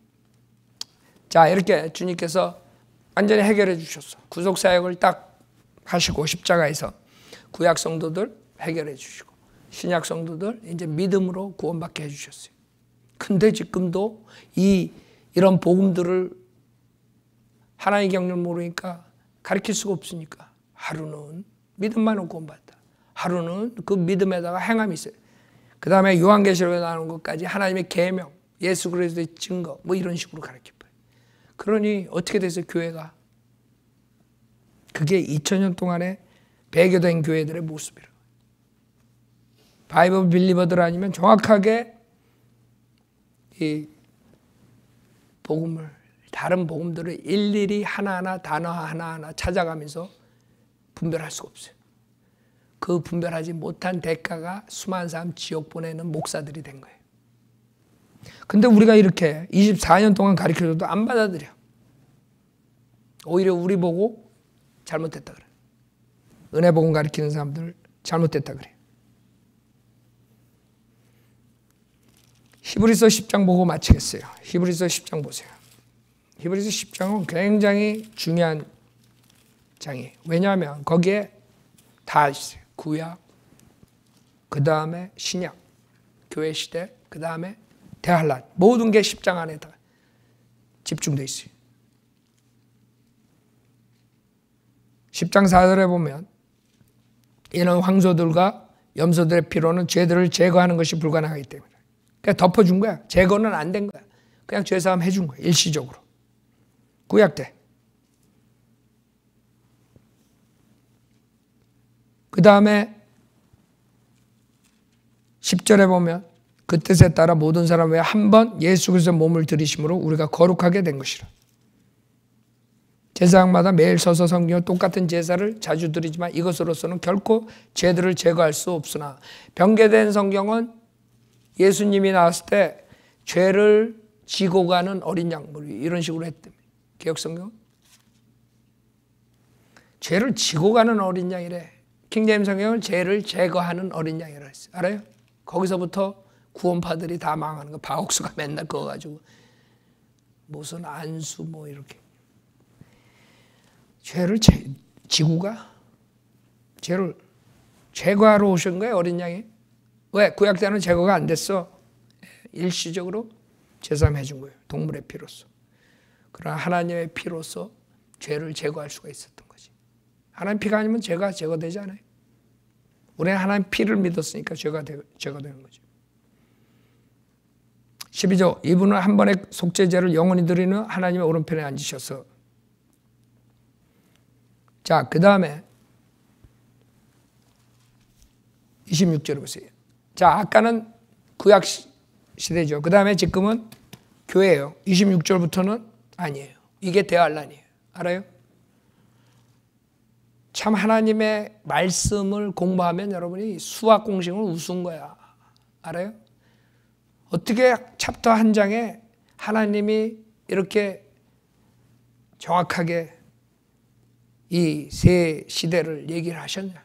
자, 이렇게 주님께서 완전히 해결해 주셨어. 구속사역을 딱 하시고 십자가에서 구약 성도들 해결해 주시고 신약 성도들 이제 믿음으로 구원받게 해주셨어요. 근데 지금도 이런 복음들을 하나의 경륜을 모르니까 가르칠 수가 없으니까 하루는 믿음만으로 구원받다. 하루는 그 믿음에다가 행함이 있어요. 그 다음에 요한계시록에 나오는 것까지 하나님의 계명, 예수 그리스도의 증거 뭐 이런 식으로 가르쳐요. 그러니 어떻게 됐어요? 교회가. 그게 2000년 동안에 배교된 교회들의 모습이라고. 바이블 빌리버들 아니면 정확하게 이 복음을 다른 복음들을 일일이 하나하나 단어 하나하나 찾아가면서 분별할 수가 없어요. 그 분별하지 못한 대가가 수많은 사람 지옥 보내는 목사들이 된 거예요. 근데 우리가 이렇게 24년 동안 가르쳐줘도 안 받아들여. 오히려 우리 보고 잘못됐다 그래. 은혜 복음 가르치는 사람들 잘못됐다 그래. 히브리서 10장 보고 마치겠어요. 히브리서 10장 보세요. 히브리서 10장은 굉장히 중요한 장이에요. 왜냐하면 거기에 다 있어요. 구약, 그 다음에 신약, 교회 시대, 그 다음에 대환란, 모든 게 10장 안에 다 집중되어 있어요. 10장 4절에 보면 이는 황소들과 염소들의 피로는 죄들을 제거하는 것이 불가능하기 때문에 그냥 덮어준 거야. 제거는 안 된 거야. 그냥 죄사함 해준 거야. 일시적으로. 구약 때. 그 다음에 10절에 보면 그 뜻에 따라 모든 사람 외에 한 번 예수 그리스도 몸을 들이심으로 우리가 거룩하게 된 것이라. 제사장마다 매일 서서 섬기며 똑같은 제사를 자주 드리지만 이것으로서는 결코 죄들을 제거할 수 없으나 변개된 성경은 예수님이 나왔을 때 죄를 지고 가는 어린 양물 이런 식으로 했대요. 개혁성경은 죄를 지고 가는 어린 양이래. 킹제임스 성경은 죄를 제거하는 어린 양이라 했어요. 알아요? 거기서부터 구원파들이 다 망하는 거. 바옥수가 맨날 그거 가지고 무슨 안수 뭐 이렇게 죄를 지고 가? 죄를 제거하러 오신 거예요, 어린 양이. 왜? 구약 때는 제거가 안 됐어. 일시적으로 제사함 해준 거예요. 동물의 피로서. 그러나 하나님의 피로서 죄를 제거할 수가 있었던 거지. 하나님 피가 아니면 죄가 제거되지 않아요. 우리는 하나님 피를 믿었으니까 죄가 제거되는 거죠. 12절 이분은 한 번의 속죄제를 영원히 드리는 하나님의 오른편에 앉으셔서 자, 그 다음에 26절을 보세요. 자, 아까는 구약 시대죠. 그 다음에 지금은 교회예요. 26절부터는 아니에요. 이게 대환란이에요. 알아요? 참 하나님의 말씀을 공부하면 여러분이 수학 공식을 우스운 거야. 알아요? 어떻게 챕터 한 장에 하나님이 이렇게 정확하게 이 세 시대를 얘기를 하셨냐?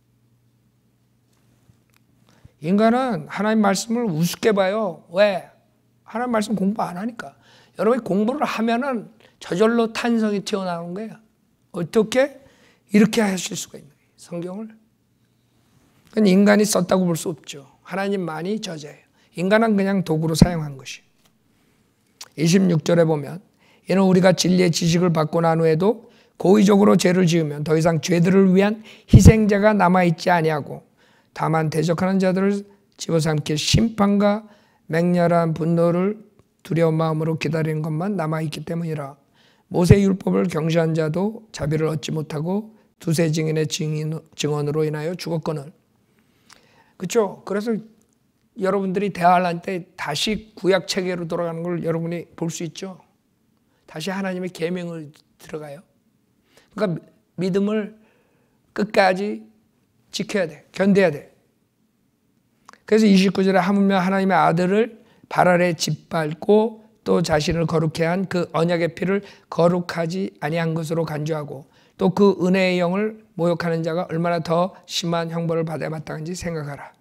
인간은 하나님 말씀을 우습게 봐요. 왜? 하나님 말씀 공부 안 하니까. 여러분이 공부를 하면은 저절로 탄성이 튀어나오는 거예요. 어떻게 이렇게 하실 수가 있는 거예요, 성경을? 그건 인간이 썼다고 볼 수 없죠. 하나님만이 저자예요. 인간은 그냥 도구로 사용한 것이에요. 26절에 보면 이는 우리가 진리의 지식을 받고 난 후에도 고의적으로 죄를 지으면 더 이상 죄들을 위한 희생자가 남아있지 아니하고 다만 대적하는 자들을 집어삼킬 심판과 맹렬한 분노를 두려운 마음으로 기다리는 것만 남아있기 때문이라. 모세의 율법을 경시한 자도 자비를 얻지 못하고 두세 증인의 증언으로 인하여 죽었거늘. 그렇죠? 그래서 여러분들이 대환란 때 다시 구약 체계로 돌아가는 걸 여러분이 볼 수 있죠. 다시 하나님의 계명을 들어가요. 그러니까 믿음을 끝까지 지켜야 돼. 견뎌야 돼. 그래서 29절에 하물며 하나님의 아들을 발 아래 짓밟고 또 자신을 거룩해 한 그 언약의 피를 거룩하지 아니한 것으로 간주하고 또 그 은혜의 영을 모욕하는 자가 얼마나 더 심한 형벌을 받아야 마땅한지 생각하라.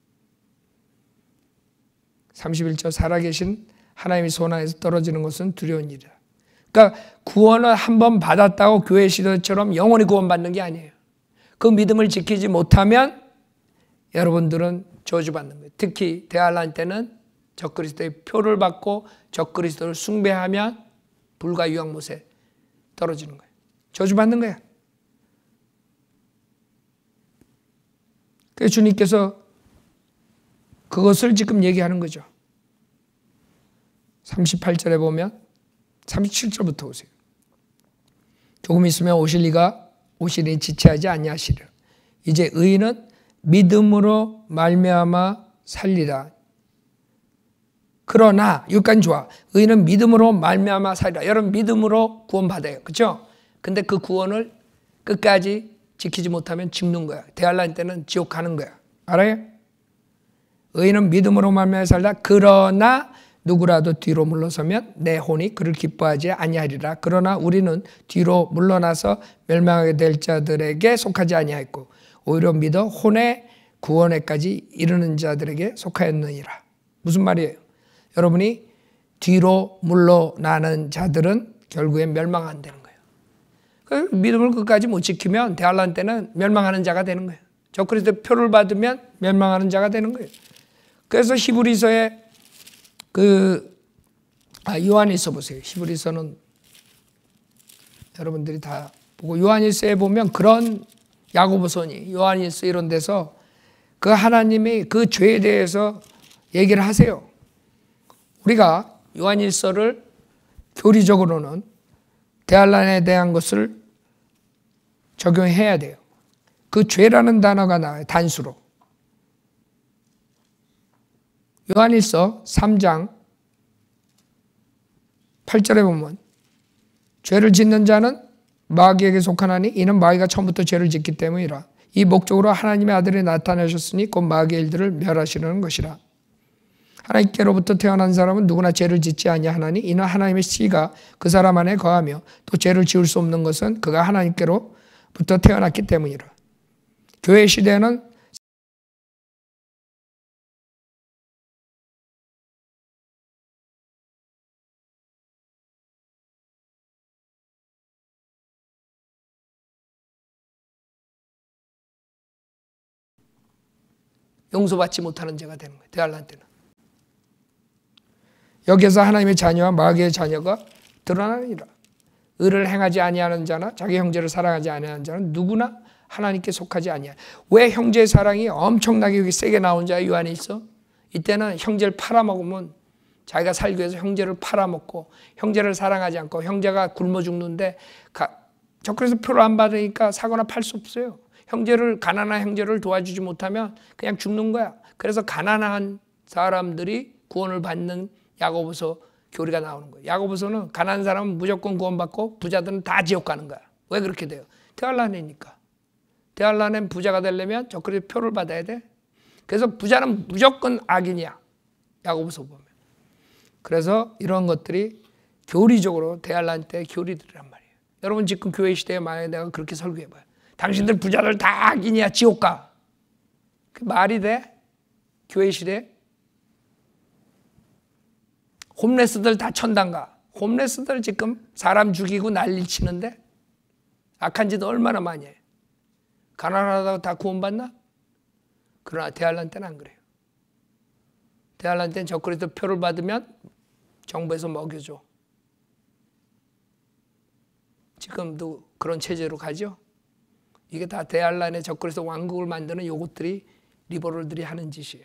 31절 살아계신 하나님의 손 안에서 떨어지는 것은 두려운 일이다. 그러니까 구원을 한번 받았다고 교회 시대처럼 영원히 구원받는 게 아니에요. 그 믿음을 지키지 못하면 여러분들은 저주받는 거예요. 특히 대환란 때는 적그리스도의 표를 받고 적그리스도를 숭배하면 불과 유황못에 떨어지는 거예요. 저주받는 거예요. 그래서 주님께서 그것을 지금 얘기하는 거죠. 38절에 보면 37절부터 오세요. 조금 있으면 오시니 지체하지 아니하시리라. 이제 의인은 믿음으로 말미암아 살리라. 그러나 여기까지 좋아. 의인은 믿음으로 말미암아 살리라. 여러분 믿음으로 구원받아요. 그렇죠? 근데 그 구원을 끝까지 지키지 못하면 죽는 거야. 대환란 때는 지옥 가는 거야. 알아요? 의인은 믿음으로 말미암아 살리라. 그러나 누구라도 뒤로 물러서면 내 혼이 그를 기뻐하지 아니하리라. 그러나 우리는 뒤로 물러나서 멸망하게 될 자들에게 속하지 아니하였고 오히려 믿어 혼의 구원에까지 이르는 자들에게 속하였느니라. 무슨 말이에요? 여러분이 뒤로 물러나는 자들은 결국엔 멸망 안 되는 거예요. 그 믿음을 끝까지 못 지키면 대환란 때는 멸망하는 자가 되는 거예요. 저 그리스도 표를 받으면 멸망하는 자가 되는 거예요. 그래서 히브리서에 요한일서 보세요. 히브리서는 여러분들이 다 보고 요한일서에 보면 그런 야고보서니 요한일서 이런 데서 그 하나님이 그 죄에 대해서 얘기를 하세요. 우리가 요한일서를 교리적으로는 대환란에 대한 것을 적용해야 돼요. 그 죄라는 단어가 나와요. 단수로. 요한일서 3장 8절에 보면 죄를 짓는 자는 마귀에게 속하나니 이는 마귀가 처음부터 죄를 짓기 때문이라. 이 목적으로 하나님의 아들이 나타나셨으니 곧 마귀의 일들을 멸하시려는 것이라. 하나님께로부터 태어난 사람은 누구나 죄를 짓지 아니하나니 이는 하나님의 씨가 그 사람 안에 거하며 또 죄를 지을 수 없는 것은 그가 하나님께로부터 태어났기 때문이라. 교회 시대에는 용서받지 못하는 죄가 되는 거예요. 대환란 때는. 여기에서 하나님의 자녀와 마귀의 자녀가 드러나느니라. 의를 행하지 아니하는 자나 자기 형제를 사랑하지 아니하는 자는 누구나 하나님께 속하지 아니하여. 왜 형제의 사랑이 엄청나게 여기 세게 나온 자야 요한일서? 이때는 형제를 팔아먹으면 자기가 살기 위해서 형제를 팔아먹고 형제를 사랑하지 않고 형제가 굶어 죽는데 그래서 표를 안 받으니까 사거나 팔 수 없어요. 가난한 형제를 도와주지 못하면 그냥 죽는 거야. 그래서 가난한 사람들이 구원을 받는 야고보서 교리가 나오는 거예요. 야고보서는 가난한 사람은 무조건 구원받고 부자들은 다 지옥 가는 거야. 왜 그렇게 돼요? 대환란이니까. 대환란엔 부자가 되려면 저그리 표를 받아야 돼. 그래서 부자는 무조건 악인이야. 야고보서 보면. 그래서 이런 것들이 교리적으로 대환란 때 교리들이란 말이에요. 여러분 지금 교회 시대에 만약에 내가 그렇게 설교해봐요. 당신들 부자들 다 악인이야. 지옥 가. 그 말이 돼? 교회 시대? 홈레스들 다 천당 가. 홈레스들 지금 사람 죽이고 난리 치는데 악한 짓 얼마나 많이 해. 가난하다고 다 구원받나? 그러나 대환란 때는 안 그래요. 대환란 때는 적그리스도 표를 받으면 정부에서 먹여줘. 지금도 그런 체제로 가죠. 이게 다 대환란의 적그리스도 왕국을 만드는 요것들이 리버럴들이 하는 짓이에요.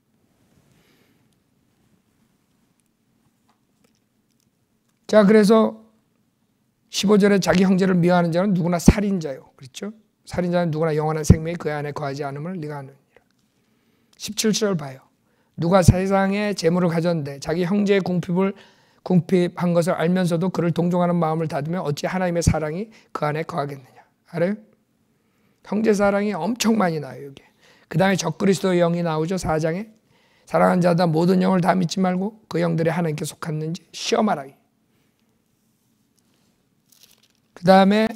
자, 그래서 15절에 자기 형제를 미워하는 자는 누구나 살인자요. 그렇죠? 살인자는 누구나 영원한 생명이 그 안에 거하지 않음을 네가 아느니라. 17절 봐요. 누가 세상에 재물을 가졌는데 자기 형제의 궁핍한 것을 알면서도 그를 동정하는 마음을 닫으면 어찌 하나님의 사랑이 그 안에 거하겠느냐. 알아요? 형제 사랑이 엄청 많이 나와요. 여기. 그 다음에 적그리스도의 영이 나오죠. 4장에. 사랑하는 자다 모든 영을 다 믿지 말고 그 영들이 하나님께 속았는지 시험하라. 그 다음에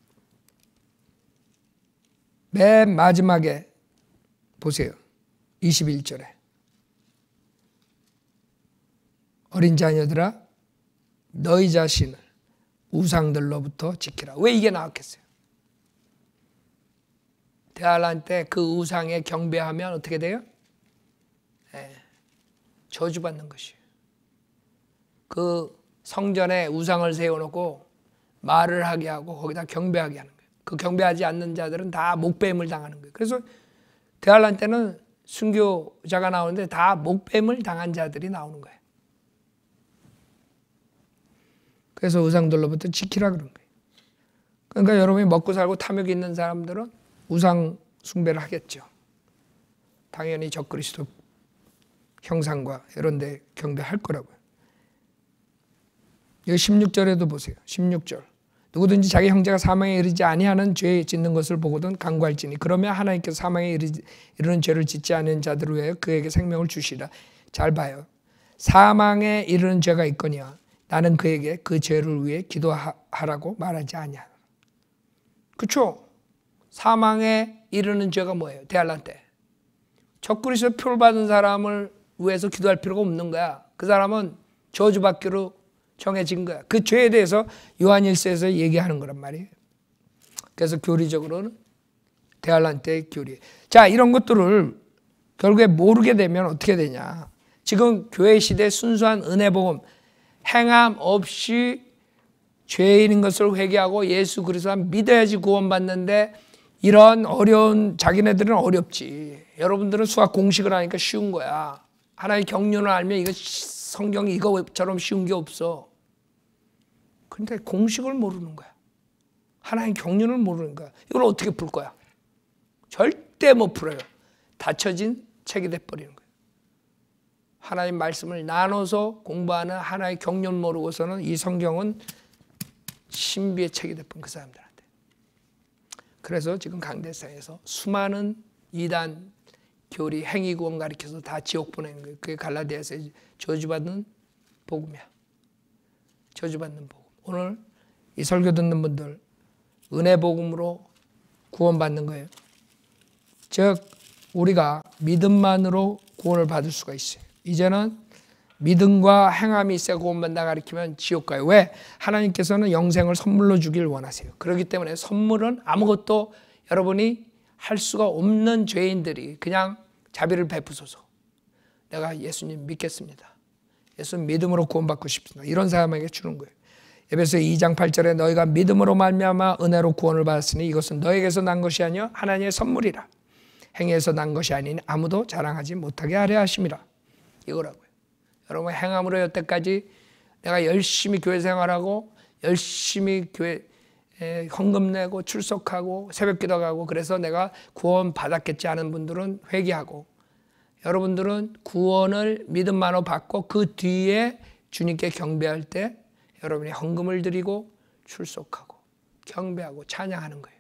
맨 마지막에 보세요. 21절에 어린 자녀들아 너희 자신을 우상들로부터 지키라. 왜 이게 나왔겠어요? 대환란 때 그 우상에 경배하면 어떻게 돼요? 저주받는 것이에요. 그 성전에 우상을 세워놓고 말을 하게 하고 거기다 경배하게 하는 거예요. 그 경배하지 않는 자들은 다 목뱀을 당하는 거예요. 그래서 대환란 때는 순교자가 나오는데 다 목뱀을 당한 자들이 나오는 거예요. 그래서 우상들로부터 지키라 그런 거예요. 그러니까 여러분이 먹고 살고 탐욕이 있는 사람들은 우상 숭배를 하겠죠. 당연히 적그리스도 형상과 이런 데 경배할 거라고요. 여기 16절에도 보세요. 16절. 누구든지 자기 형제가 사망에 이르지 아니하는 죄 짓는 것을 보거든 간구할지니 그러면 하나님께서 사망에 이르는 죄를 짓지 않은 자들을 위하여 그에게 생명을 주시라. 잘 봐요. 사망에 이르는 죄가 있거니와 나는 그에게 그 죄를 위해 기도하라고 말하지 아니하노라. 그렇죠? 사망에 이르는 죄가 뭐예요? 대환란 때 적그리스도 표를 받은 사람을 위해서 기도할 필요가 없는 거야. 그 사람은 저주받기로 정해진 거야. 그 죄에 대해서 요한일서에서 얘기하는 거란 말이에요. 그래서 교리적으로는 대환란 때의 교리. 자, 이런 것들을 결국에 모르게 되면 어떻게 되냐. 지금 교회 시대 순수한 은혜 복음, 행함 없이 죄인인 것을 회개하고 예수 그리스도를 믿어야지 구원받는데 이런 어려운, 자기네들은 어렵지. 여러분들은 수학 공식을 하니까 쉬운 거야. 하나의 경륜을 알면 이거 성경이 이거처럼 쉬운 게 없어. 근데 공식을 모르는 거야. 하나의 경륜을 모르는 거야. 이걸 어떻게 풀 거야? 절대 못 풀어요. 닫혀진 책이 돼버리는 거예요. 하나님 말씀을 나눠서 공부하는 하나의 경륜 모르고서는 이 성경은 신비의 책이 돼버린 그 사람들한테. 그래서 지금 강대상에서 수많은 이단, 교리, 행위구원 가리켜서 다 지옥 보내는 거예요. 그게 갈라디아서 저주받는 복음이야. 저주받는 복음. 오늘 이 설교 듣는 분들 은혜 복음으로 구원받는 거예요. 즉 우리가 믿음만으로 구원을 받을 수가 있어요. 이제는 믿음과 행함이 있어야 구원받는다 가르치면 지옥 가요. 왜? 하나님께서는 영생을 선물로 주길 원하세요. 그렇기 때문에 선물은 아무것도 여러분이 할 수가 없는 죄인들이 그냥 자비를 베푸소서. 내가 예수님 믿겠습니다. 예수님 믿음으로 구원받고 싶습니다. 이런 사람에게 주는 거예요. 에베소 2장 8절에 너희가 믿음으로 말미암아 은혜로 구원을 받았으니 이것은 너에게서 난 것이 아니요 하나님의 선물이라. 행위에서 난 것이 아니니 아무도 자랑하지 못하게 하려 하심이라. 이거라고요. 여러분 행함으로 여태까지 내가 열심히 교회 생활하고 열심히 교회 헌금 내고 출석하고 새벽기도 가고 그래서 내가 구원 받았겠지 하는 분들은 회개하고 여러분들은 구원을 믿음만으로 받고 그 뒤에 주님께 경배할 때 여러분이 헌금을 드리고 출석하고 경배하고 찬양하는 거예요.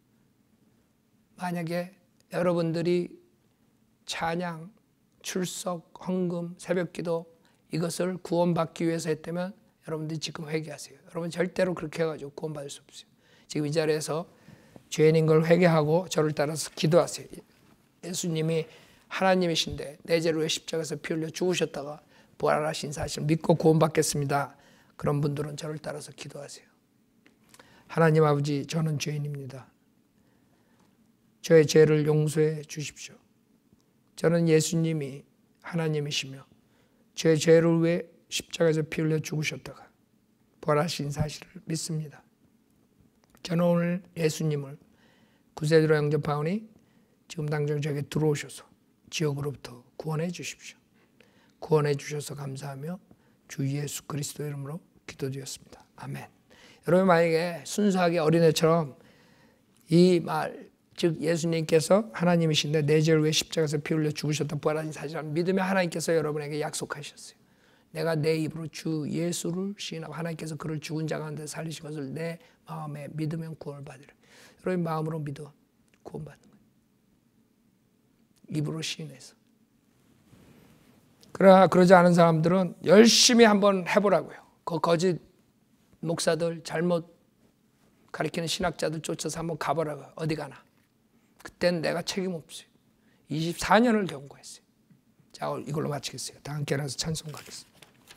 만약에 여러분들이 찬양, 출석, 헌금, 새벽기도 이것을 구원받기 위해서 했다면 여러분들이 지금 회개하세요. 여러분 절대로 그렇게 해가지고 구원받을 수 없어요. 지금 이 자리에서 죄인인 걸 회개하고 저를 따라서 기도하세요. 예수님이 하나님이신데 내 죄를 위해 십자가에서 피 흘려 죽으셨다가 부활하신 사실을 믿고 구원받겠습니다. 그런 분들은 저를 따라서 기도하세요. 하나님 아버지, 저는 죄인입니다. 저의 죄를 용서해 주십시오. 저는 예수님이 하나님이시며 제 죄를 위해 십자가에서 피 흘려 죽으셨다가 부활하신 사실을 믿습니다. 저는 오늘 예수님을 구세주로 영접하오니 지금 당장 저에게 들어오셔서 지옥으로부터 구원해 주십시오. 구원해 주셔서 감사하며 주 예수 그리스도 이름으로 기도드렸습니다. 아멘. 여러분 만약에 순수하게 어린애처럼 이 말, 즉 예수님께서 하나님이신데 내 죄를 위해 십자가에서 피 흘려 죽으셨다 부활하신 사실을 믿으며 하나님께서 여러분에게 약속하셨어요. 내가 내 입으로 주 예수를 시인하고 하나님께서 그를 죽은 자 가운데 살리신 것을 내 마음에 믿으면 구원을 받으리라. 여러분 마음으로 믿어 구원받는 거예요. 입으로 시인해서. 그러나 그러지 않은 사람들은 열심히 한번 해보라고요. 그 거짓 목사들 잘못 가리키는 신학자들 쫓아서 한번 가보라고요. 어디 가나. 그때는 내가 책임 없어요. 24년을 경고했어요. 자, 이걸로 마치겠어요. 다 함께 일어나서 찬송 가겠습니다.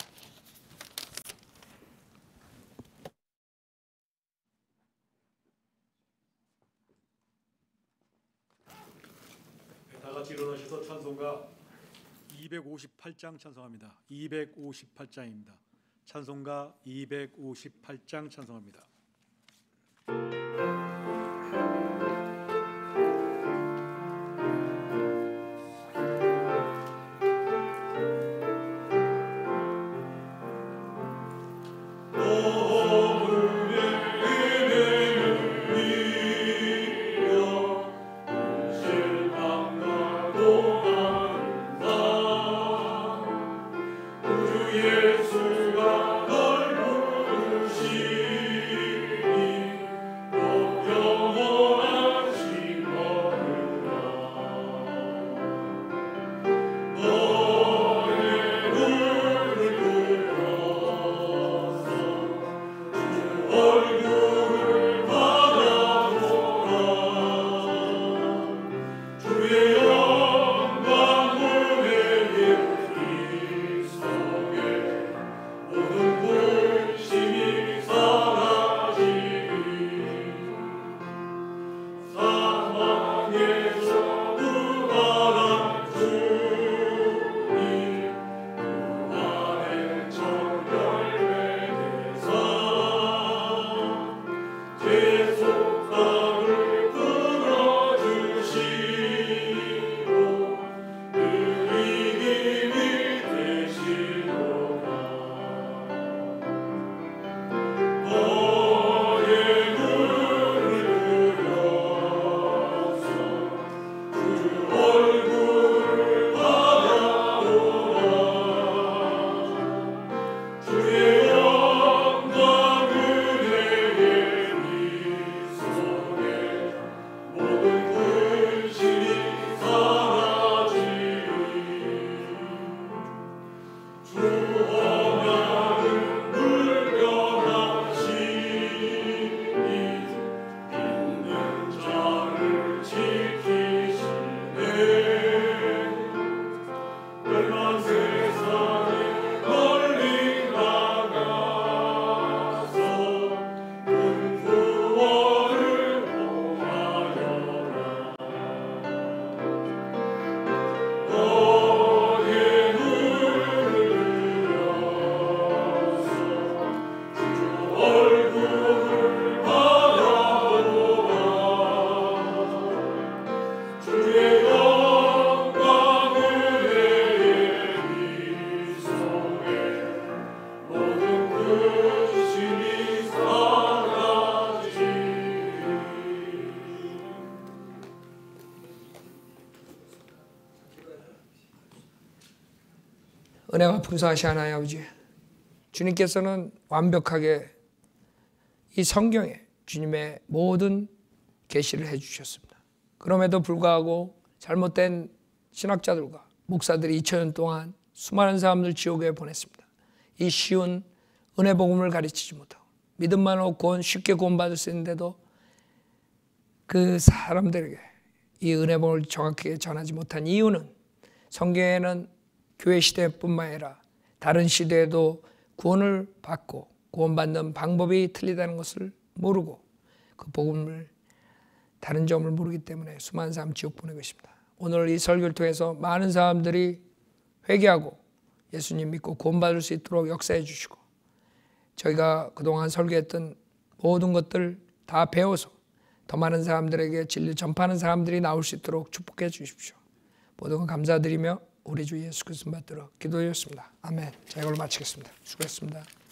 다 같이 일어나셔서 찬송가 258장 찬송합니다. 258장입니다. 찬송가 258장 찬송합니다. 예수가 널 부르시니 은혜가 풍성하시 하나님 아버지, 주님께서는 완벽하게 이 성경에 주님의 모든 계시를 해주셨습니다. 그럼에도 불구하고 잘못된 신학자들과 목사들이 2000년 동안 수많은 사람들 지옥에 보냈습니다. 이 쉬운 은혜 복음을 가르치지 못하고 믿음만 없고 쉽게 구원받을 수 있는데도 그 사람들에게 이 은혜 복음을 정확하게 전하지 못한 이유는 성경에는 교회 시대뿐만 아니라 다른 시대에도 구원을 받고 구원받는 방법이 틀리다는 것을 모르고 그 복음을 다른 점을 모르기 때문에 수많은 사람 지옥 보내고 있습니다. 오늘 이 설교를 통해서 많은 사람들이 회개하고 예수님 믿고 구원받을 수 있도록 역사해 주시고 저희가 그동안 설교했던 모든 것들 다 배워서 더 많은 사람들에게 진리 전파하는 사람들이 나올 수 있도록 축복해 주십시오. 모든 것 감사드리며 우리 주 예수 그리스도 받들어 기도드렸습니다. 아멘. 자, 이걸로 마치겠습니다. 수고했습니다.